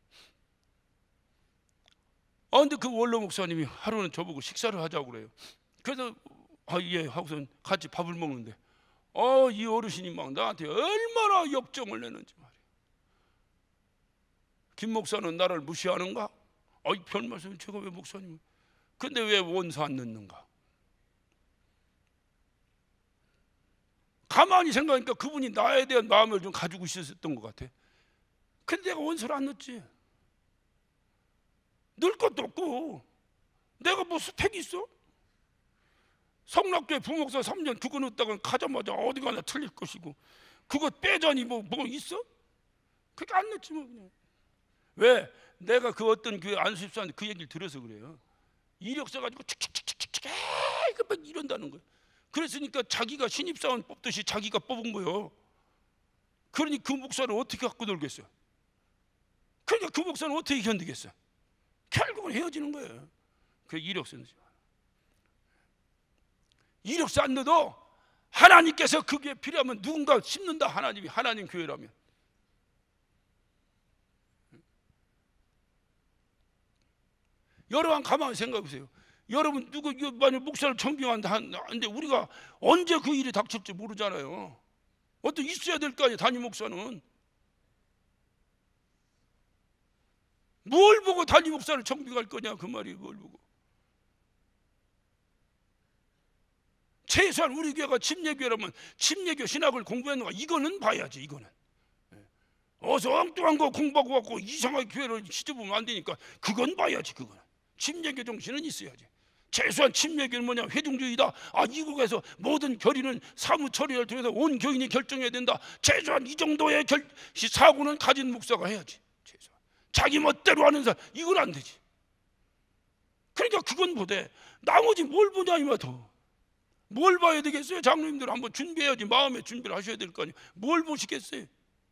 근데 그 원로 목사님이 하루는 저보고 식사를 하자고 그래요. 그래서 예 하고선 같이 밥을 먹는데 이 어르신이 막 나한테 얼마나 역정을 내는지 말이에요. 김 목사는 나를 무시하는가? 별 말씀, 제가 왜 목사님? 근데 왜 원서 안 넣는가? 가만히 생각하니까 그분이 나에 대한 마음을 좀 가지고 있었던 것 같아. 근데 내가 원서를 안 넣었지. 넣을 것도 없고 내가 뭐 스펙이 있어? 성락교회 부목사 3년 그거 넣었다가 가자마자 어디 가나 틀릴 것이고 그거 빼자니 뭐 있어? 그게 안 넣지 뭐 그냥. 왜? 내가 그 어떤 교회 안수집사한테 그 얘기를 들어서 그래요. 이력서 가지고 칙칙칙칙칙 막 이런다는 거예요. 그랬으니까 자기가 신입사원 뽑듯이 자기가 뽑은 거예요. 그러니 그 목사를 어떻게 갖고 놀겠어요? 그러니까 그 목사는 어떻게 견디겠어요? 결국은 헤어지는 거예요. 그 이력서는 이력서 안 넣어도 하나님께서 그게 필요하면 누군가 심는다. 하나님이 하나님 교회라면. 여러분 가만히 생각해 보세요. 여러분 누구 만약 목사를 청빙한다는데 우리가 언제 그 일이 닥칠지 모르잖아요. 어떤 있어야 될 거 아니에요. 단임 목사는 뭘 보고 단임 목사를 청빙할 거냐 그 말이에요. 뭘 보고. 최소한 우리 교회가 침례교회라면 침례교 신학을 공부했는가 이거는 봐야지. 이거는 어서 엉뚱한 거 공부하고 갖고 이상하게 교회를 시집보면 안 되니까 그건 봐야지. 그거는 침례교 정신은 있어야지. 최소한 침례교는 뭐냐? 회중주의다. 이국에서 모든 결의는 사무처리를 통해서 온 교인이 결정해야 된다. 최소한 이 정도의 사고는 가진 목사가 해야지. 최소한 자기 멋대로 하는 사람 이건 안 되지. 그러니까 그건 보되 나머지 뭘 보냐 이 말도. 뭘 봐야 되겠어요? 장로님들 한번 준비해야지. 마음의 준비를 하셔야 될 거 아니에요. 뭘 보시겠어요?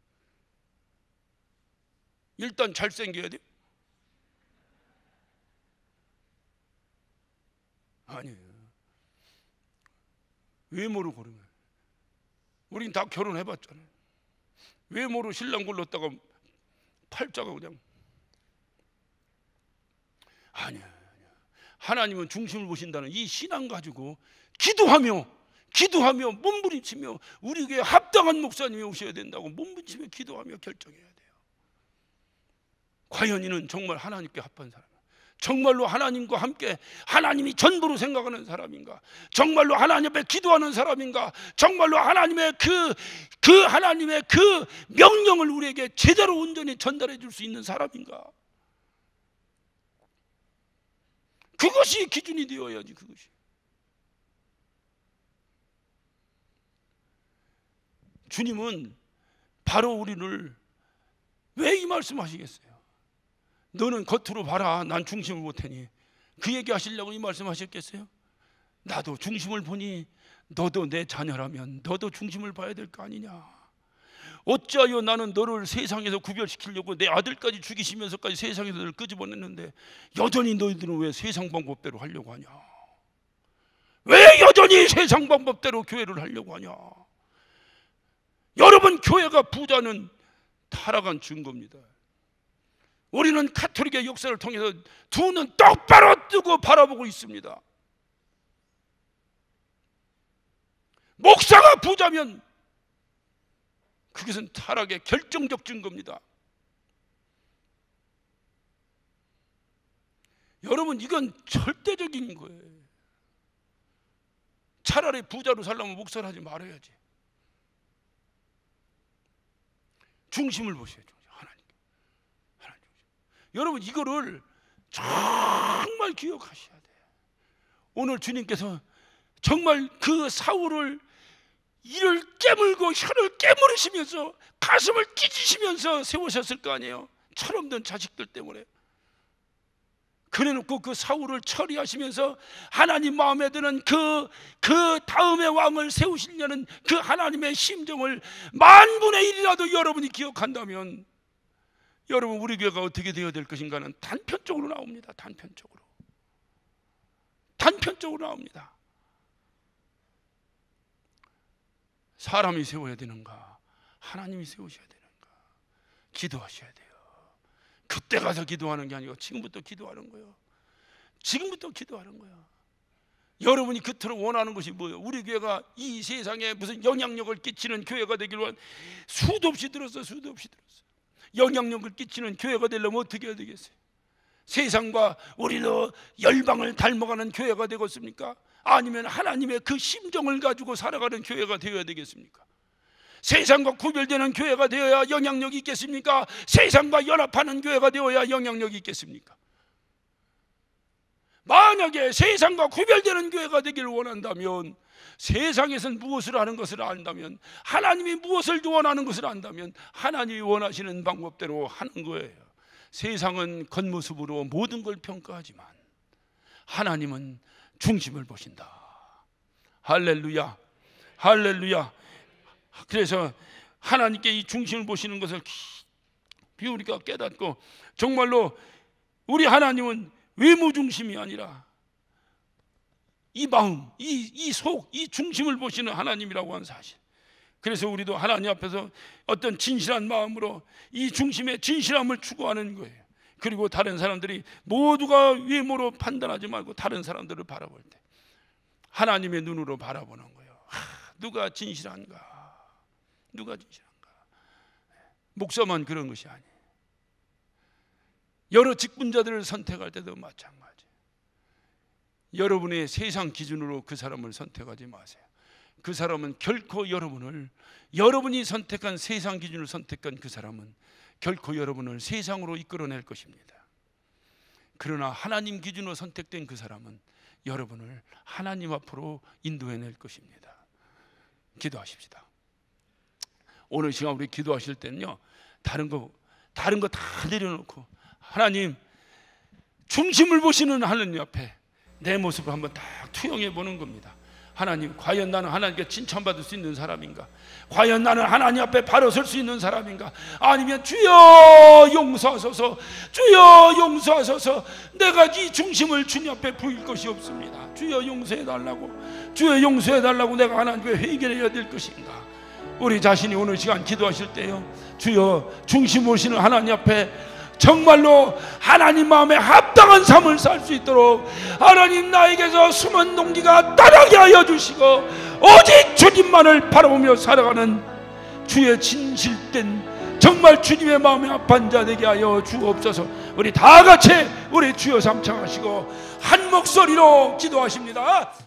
일단 잘생겨야 돼요? 아니에요. 외모로 고르는 거예요. 우린 다 결혼해봤잖아요. 외모로 신랑 골랐다가 팔자가 그냥 아니야. 하나님은 중심을 보신다는 이 신앙 가지고 기도하며 몸부림치며 우리 교회에 합당한 목사님이 오셔야 된다고 몸부림치며 기도하며 결정해야 돼요. 과연 이는 정말 하나님께 합한 사람, 정말로 하나님과 함께 하나님이 전부로 생각하는 사람인가? 정말로 하나님 앞에 기도하는 사람인가? 정말로 하나님의 하나님의 그 명령을 우리에게 제대로 온전히 전달해 줄 수 있는 사람인가? 그것이 기준이 되어야지. 그것이. 주님은 바로 우리를 왜 이 말씀하시겠어요? 너는 겉으로 봐라. 난 중심을 못 하니. 그 얘기 하시려고 이 말씀하셨겠어요? 나도 중심을 보니 너도 내 자녀라면 너도 중심을 봐야 될 거 아니냐. 어찌하여 나는 너를 세상에서 구별시키려고 내 아들까지 죽이시면서까지 세상에서 너를 끄집어냈는데 여전히 너희들은 왜 세상 방법대로 하려고 하냐? 왜 여전히 세상 방법대로 교회를 하려고 하냐? 여러분, 교회가 부자는 타락한 증거입니다. 우리는 가톨릭의 역사를 통해서 두 눈 똑바로 뜨고 바라보고 있습니다. 목사가 부자면 그것은 타락의 결정적 증거입니다. 여러분, 이건 절대적인 거예요. 차라리 부자로 살려면 목사를 하지 말아야지. 중심을 보셔야죠. 하나님. 여러분, 이거를 정말 기억하셔야 돼요. 오늘 주님께서 정말 그 사울을 이를 깨물고 혀를 깨물으시면서 가슴을 찢으시면서 세우셨을 거 아니에요. 철없는 자식들 때문에. 그래놓고 그 사울을 처리하시면서 하나님 마음에 드는 그 다음의 왕을 세우시려는 그 하나님의 심정을 만분의 1이라도 여러분이 기억한다면 여러분, 우리 교회가 어떻게 되어야 될 것인가는 단편적으로 나옵니다. 단편적으로 나옵니다. 사람이 세워야 되는가, 하나님이 세우셔야 되는가, 기도하셔야 돼요. 그때 가서 기도하는 게 아니고 지금부터 기도하는 거예요. 여러분이 그토록 원하는 것이 뭐예요? 우리 교회가 이 세상에 무슨 영향력을 끼치는 교회가 되기를 원, 수도 없이 들었어. 영향력을 끼치는 교회가 되려면 어떻게 해야 되겠어요? 세상과 우리도 열방을 닮아가는 교회가 되겠습니까? 아니면 하나님의 그 심정을 가지고 살아가는 교회가 되어야 되겠습니까? 세상과 구별되는 교회가 되어야 영향력이 있겠습니까? 세상과 연합하는 교회가 되어야 영향력이 있겠습니까? 만약에 세상과 구별되는 교회가 되기를 원한다면, 세상에선 무엇을 하는 것을 안다면, 하나님이 무엇을 원하는 것을 안다면 하나님이 원하시는 방법대로 하는 거예요. 세상은 겉모습으로 모든 걸 평가하지만 하나님은 중심을 보신다. 할렐루야. 그래서 하나님께 이 중심을 보시는 것을 깊이 우리가 깨닫고, 정말로 우리 하나님은 외모 중심이 아니라 이 마음, 이 속, 이 중심을 보시는 하나님이라고 하는 사실. 그래서 우리도 하나님 앞에서 어떤 진실한 마음으로 이 중심의 진실함을 추구하는 거예요. 그리고 다른 사람들이 모두가 외모로 판단하지 말고 다른 사람들을 바라볼 때 하나님의 눈으로 바라보는 거예요. 누가 진실한가? 목사만 그런 것이 아니에요. 여러 직분자들을 선택할 때도 마찬가지. 여러분의 세상 기준으로 그 사람을 선택하지 마세요. 그 사람은 결코 여러분이 선택한 세상 기준으로 선택한 그 사람은 결코 여러분을 세상으로 이끌어낼 것입니다. 그러나 하나님 기준으로 선택된 그 사람은 여러분을 하나님 앞으로 인도해낼 것입니다. 기도하십시다. 오늘 시간 우리 기도하실 때는요, 다른 거 다 내려놓고 하나님, 중심을 보시는 하나님 앞에 내 모습을 한번 딱 투영해 보는 겁니다. 하나님, 과연 나는 하나님께 칭찬받을 수 있는 사람인가? 과연 나는 하나님 앞에 바로 설 수 있는 사람인가? 아니면 주여 용서하소서, 주여 용서하소서, 내가 이 중심을 주님 앞에 보일 것이 없습니다. 주여 용서해달라고, 주여 용서해달라고 내가 하나님께 회개해야 될 것인가? 우리 자신이 오늘 시간 기도하실 때요, 주여 중심 오시는 하나님 앞에 정말로 하나님 마음에 합당한 삶을 살 수 있도록 하나님 나에게서 숨은 동기가 따르게 하여 주시고, 오직 주님만을 바라보며 살아가는 주의 진실된 정말 주님의 마음에 합한 자 되게 하여 주옵소서. 우리 다 같이 우리 주여 삼창하시고 한 목소리로 기도하십니다.